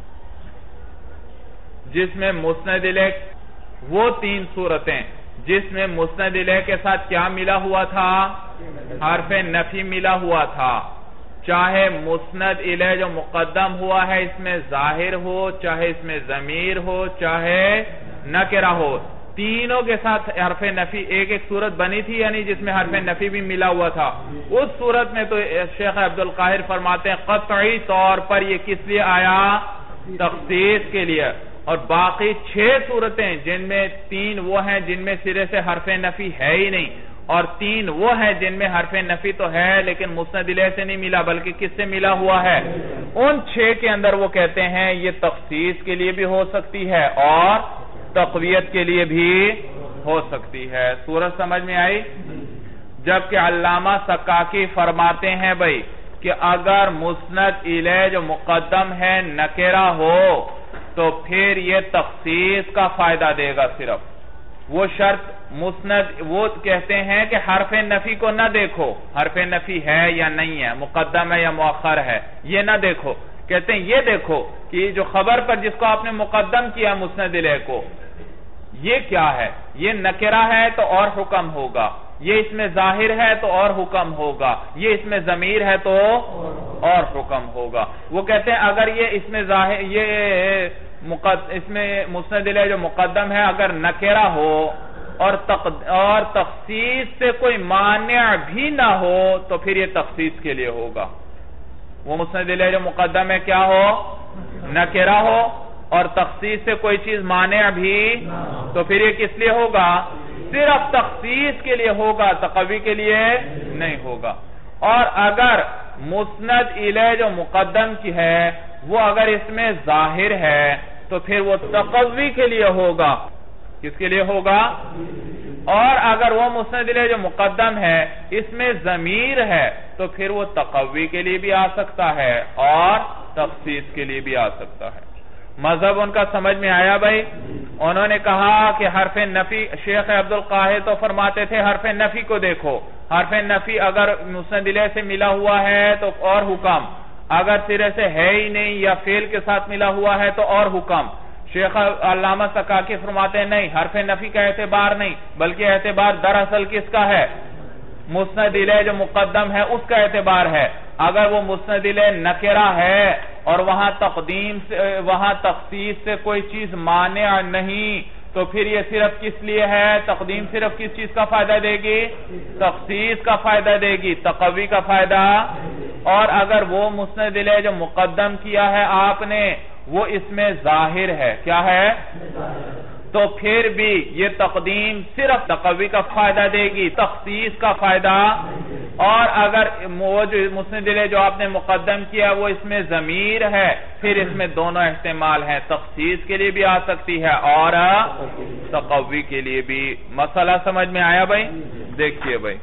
جس میں مسند الیہ، وہ 3 صورتیں جس میں مسند الیہ کے ساتھ کیا ملا ہوا تھا، حرف نفی ملا ہوا تھا. چاہے مسند الیہ جو مقدم ہوا ہے اس میں ظاہر ہو، چاہے اس میں ضمیر ہو، چاہے نکرہ ہو، تینوں کے ساتھ حرف نفی. ایک صورت بنی تھی یعنی جس میں حرف نفی بھی ملا ہوا تھا. اس صورت میں تو شیخ عبدالقاہر فرماتے ہیں قطعی طور پر یہ کس لیے آیا، تخصیص کے لیے. اور باقی 6 صورتیں جن میں 3 وہ ہیں جن میں سرے سے حرف نفی ہے ہی نہیں، اور 3 وہ ہیں جن میں حرف نفی تو ہے لیکن مسند الیہ سے نہیں ملا بلکہ کس سے ملا ہوا ہے. ان 6 کے اندر وہ کہتے ہیں یہ تخصیص کے لیے بھی ہو سکتی ہے اور تقویت کے لیے بھی ہو سکتی ہے. صورت سمجھ میں آئی. جبکہ علامہ سکاکی فرماتے ہیں بھائی کہ اگر مسند الیہ جو مقدم ہے نکرہ ہو تو پھر یہ تخصیص کا فائدہ دے گا. صرف وہ شرط مسند، وہ کہتے ہیں کہ حرف نفی کو نہ دیکھو، حرف نفی ہے یا نہیں ہے، مقدم ہے یا مؤخر ہے، یہ نہ دیکھو. کہتے ہیں یہ دیکھو کہ جو خبر پر جس کو آپ نے مقدم کیا مسند الیہ کو، یہ کیا ہے، یہ نکرہ ہے تو اور حکم ہوگا، یہ اس میں ظاہر ہے تو اور حکم ہوگا، یہ اس میں ضمیر ہے تو اور حکم ہوگا. وہ کہتے ہیں اگر یہ اس میں ظاہر، یہ اس میں مسند الیہ جو مقدم ہے اگر نکرہ ہو اور تخصیص سے کوئی مانع بھی نہ ہو تو پھر یہ تخصیص کے لیے ہوگا. وہ مسند الیہ جو مقدم ہے کیا ہو؟ نکرہ ہو، اور تخصیص سے کوئی چیز مانع بھی، تو پھر یہ کس لیے ہوگا؟ صرف تخصیص کے لیے ہوگا، تقوی کے لیے نہیں ہوگا۔ اور اگر مسند الیہ جو مقدم کی ہے وہ اگر اس میں ظاہر ہے تو پھر وہ تقوی کے لیے ہوگا۔ کس کے لیے ہوگا؟ اور اگر وہ مسند الیہ جو مقدم ہے اس میں ضمیر ہے تو پھر وہ تقوی کے لیے بھی آ سکتا ہے اور تخصیص کے لیے بھی آ سکتا ہے۔ مذہب ان کا سمجھ میں آیا بھائی؟ انہوں نے کہا کہ حرف نفی، شیخ عبدالقاہر تو فرماتے تھے حرف نفی کو دیکھو، حرف نفی اگر مسند الیہ سے ملا ہوا ہے تو اور حکم، اگر سرے سے ہے ہی نہیں یا فعل کے ساتھ ملا ہوا ہے تو اور حکم۔ شیخ علامہ سکاکی فرماتے ہیں نہیں، حرف نفی کا اعتبار نہیں، بلکہ اعتبار دراصل کس کا ہے؟ مسند الیہ جو مقدم ہے اس کا اعتبار ہے۔ اگر وہ مسند الیہ نکرہ ہے اور وہاں تخصیص سے کوئی چیز مانع نہیں تو پھر یہ صرف کس لیے ہے؟ تقدیم صرف کس چیز کا فائدہ دے گی؟ تخصیص کا فائدہ دے گی، تقوی کا فائدہ۔ اور اگر وہ مسند الیہ جو مقدم کیا ہے آپ نے وہ اس میں ظاہر ہے، کیا ہے؟ تو پھر بھی یہ تقدیم صرف تقوی کا فائدہ دے گی، تخصیص کا فائدہ۔ اور اگر وہ جو مسند الیہ جو آپ نے مقدم کیا وہ اس میں ضمیر ہے پھر اس میں دونوں احتمال ہیں، تخصیص کے لیے بھی آ سکتی ہے اور تقوی کے لیے بھی۔ مسئلہ سمجھ میں آیا بھائی؟ دیکھیے بھائی،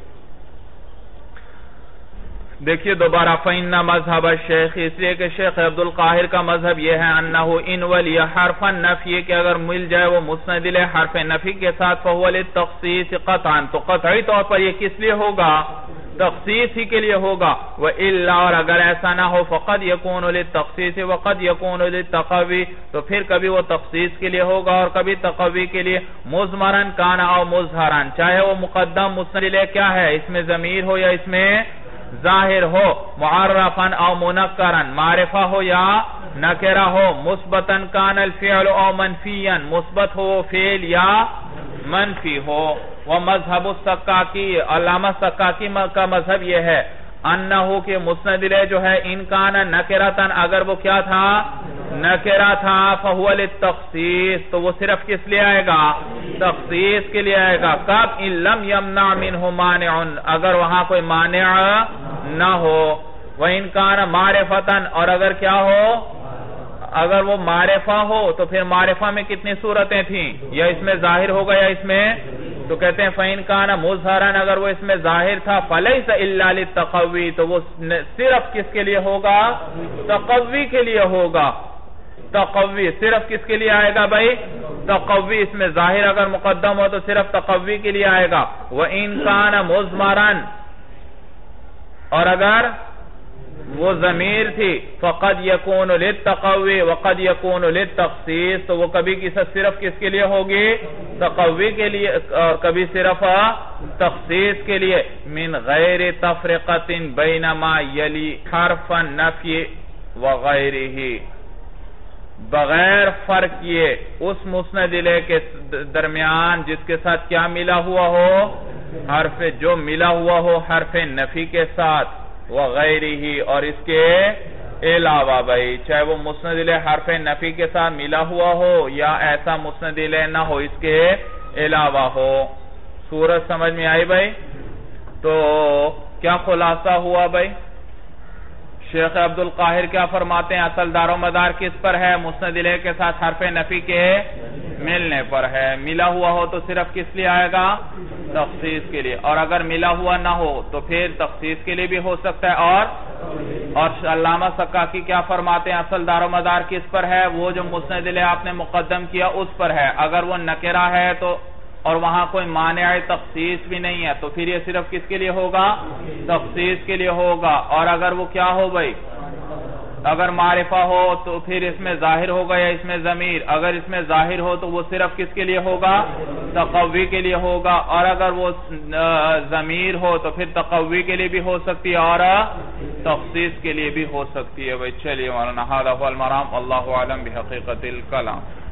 دیکھیے دوبارہ فَإِنَّ مذہب الشیخ، اس لیے کہ شیخ عبدالقاہر کا مذہب یہ ہے انہو ان ولی حرف النفی کہ اگر مل جائے وہ مسند الیہ حرف نفی کے ساتھ فَهُوَ لِلتَّخْصِيصِ قطعاً، تو قطعی طور پر یہ کس لیے ہوگا؟ تخصیص ہی کے لیے ہوگا۔ وَإِلَّا، اور اگر ایسا نہ ہو فَقَدْ يَكُونُ لِلتَّخْصِيصِ وَقَدْ يَكُونُ لِلتَّقَوِّ، تو پھر کبھی وہ تخصیص کے لیے ہوگا اور کبھی تقوی کے لیے۔ مُضْمَرًا كَانَ أَوْ مُظْهَرًا، چاہے وہ مقدم مسند الیہ کیا ہے، اس میں ضمیر ہو یا اس میں ظاہر ہو، معرفاً او منکراً، معرفہ ہو یا نکرہ ہو، مثبتاً کان الفعل او منفیاً، مثبت ہو فعل یا منفی ہو۔ ومذہب السکاکی، علامہ سکاکی کا مذہب یہ ہے انہو کہ مسند الیہ جو ہے ان کان نکرتاً، اگر وہ کیا تھا؟ نکرہ تھا، فہو للتخصیص، تو وہ صرف کس لیے آئے گا؟ تخصیص کے لیے آئے گا۔ کب؟ ان لم یمنع منہ مانع، اگر وہاں کوئی مانع نہ ہو۔ وَإِن كَانَ مَعْرِفَةً، اور اگر کیا ہو؟ اگر وہ معرفہ ہو تو پھر معرفہ میں کتنی صورتیں تھیں؟ یا اس میں ظاہر ہوگا یا اس میں، تو کہتے ہیں فَإِن كَانَ مُظْهَرًا، اگر وہ اس میں ظاہر تھا فَلَيْسَ إِلَّا لِلتَّقَوِّ، تو وہ صرف کس کے لیے ہوگا؟ تقوی کے لیے ہوگا۔ تقوی صرف کس کے لیے آئے گا بھائی؟ تقوی، اس میں ظاہر اگر مقدم ہو تو صرف تقوی کے لیے آئے گا۔ وَإِن كَانَ مُضْمَرًا، اور اگر وہ ضمیر تھی فَقَدْ يَكُونُ لِلتَّقَوِّ وَقَدْ يَكُونُ لِلتَّخْصِيصِ، تو وہ کبھی صرف کس کے لیے ہوگی؟ تقوی کے لیے، اور کبھی صرف تخصیص کے لیے۔ مِنْ غَيْرِ تَفْرِقَةٍ بَيْنَ مَا يَلِي حَرْفَ النَّفْيِ وَغَيْرِهِ، بغیر فرق کیے اس مسند الیہ کے درمیان جس کے ساتھ کیا ملا ہوا ہو؟ حرف، جو ملا ہوا ہو حرف نفی کے ساتھ، وغیرہ، اور اس کے علاوہ بھائی، چاہے وہ مسند الیہ حرف نفی کے ساتھ ملا ہوا ہو یا ایسا مسند الیہ نہ ہو، اس کے علاوہ ہو۔ صورت سمجھ میں آئی بھائی؟ تو کیا خلاصہ ہوا بھائی؟ شیخ عبدالقاہر کیا فرماتے ہیں؟ اصل دار و مدار کس پر ہے؟ مسند الیہ کے ساتھ حرف نفی کے ملنے پر ہے۔ ملا ہوا ہو تو صرف کس لیے آئے گا؟ تخصیص کے لیے، اور اگر ملا ہوا نہ ہو تو پھر تخصیص کے لیے بھی ہو سکتا ہے۔ اور علامہ سکاکی کیا فرماتے ہیں؟ اصل دار و مدار کس پر ہے؟ وہ جو مسند الیہ آپ نے مقدم کیا اس پر ہے۔ اگر وہ نکرہ ہے تو اور وہاں کوئی مانع تخصیص بھی نہیں ہے تو پھر یہ صرف کس کے لیے ہوگا؟ تخصیص کے لیے ہوگا۔ اور اگر وہ کیا ہو بھائی؟ اگر معرفہ ہو تو پھر اس میں ظاہر ہوگا یا اس میں ضمیر؟ اگر اس میں ظاہر ہو تو وہ صرف کس کے لیے ہوگا؟ تقوی کے لیے ہوگا۔ اور اگر وہ ضمیر ہو تو پھر تقوی کے لیے بھی ہو سکتی ہے اور تخصیص کے لیے بھی ہو سکتی ہے بھائی۔ چلیے مولانا، ھذا ھو المرام، واللہ اعلم بحقیقت الکلام۔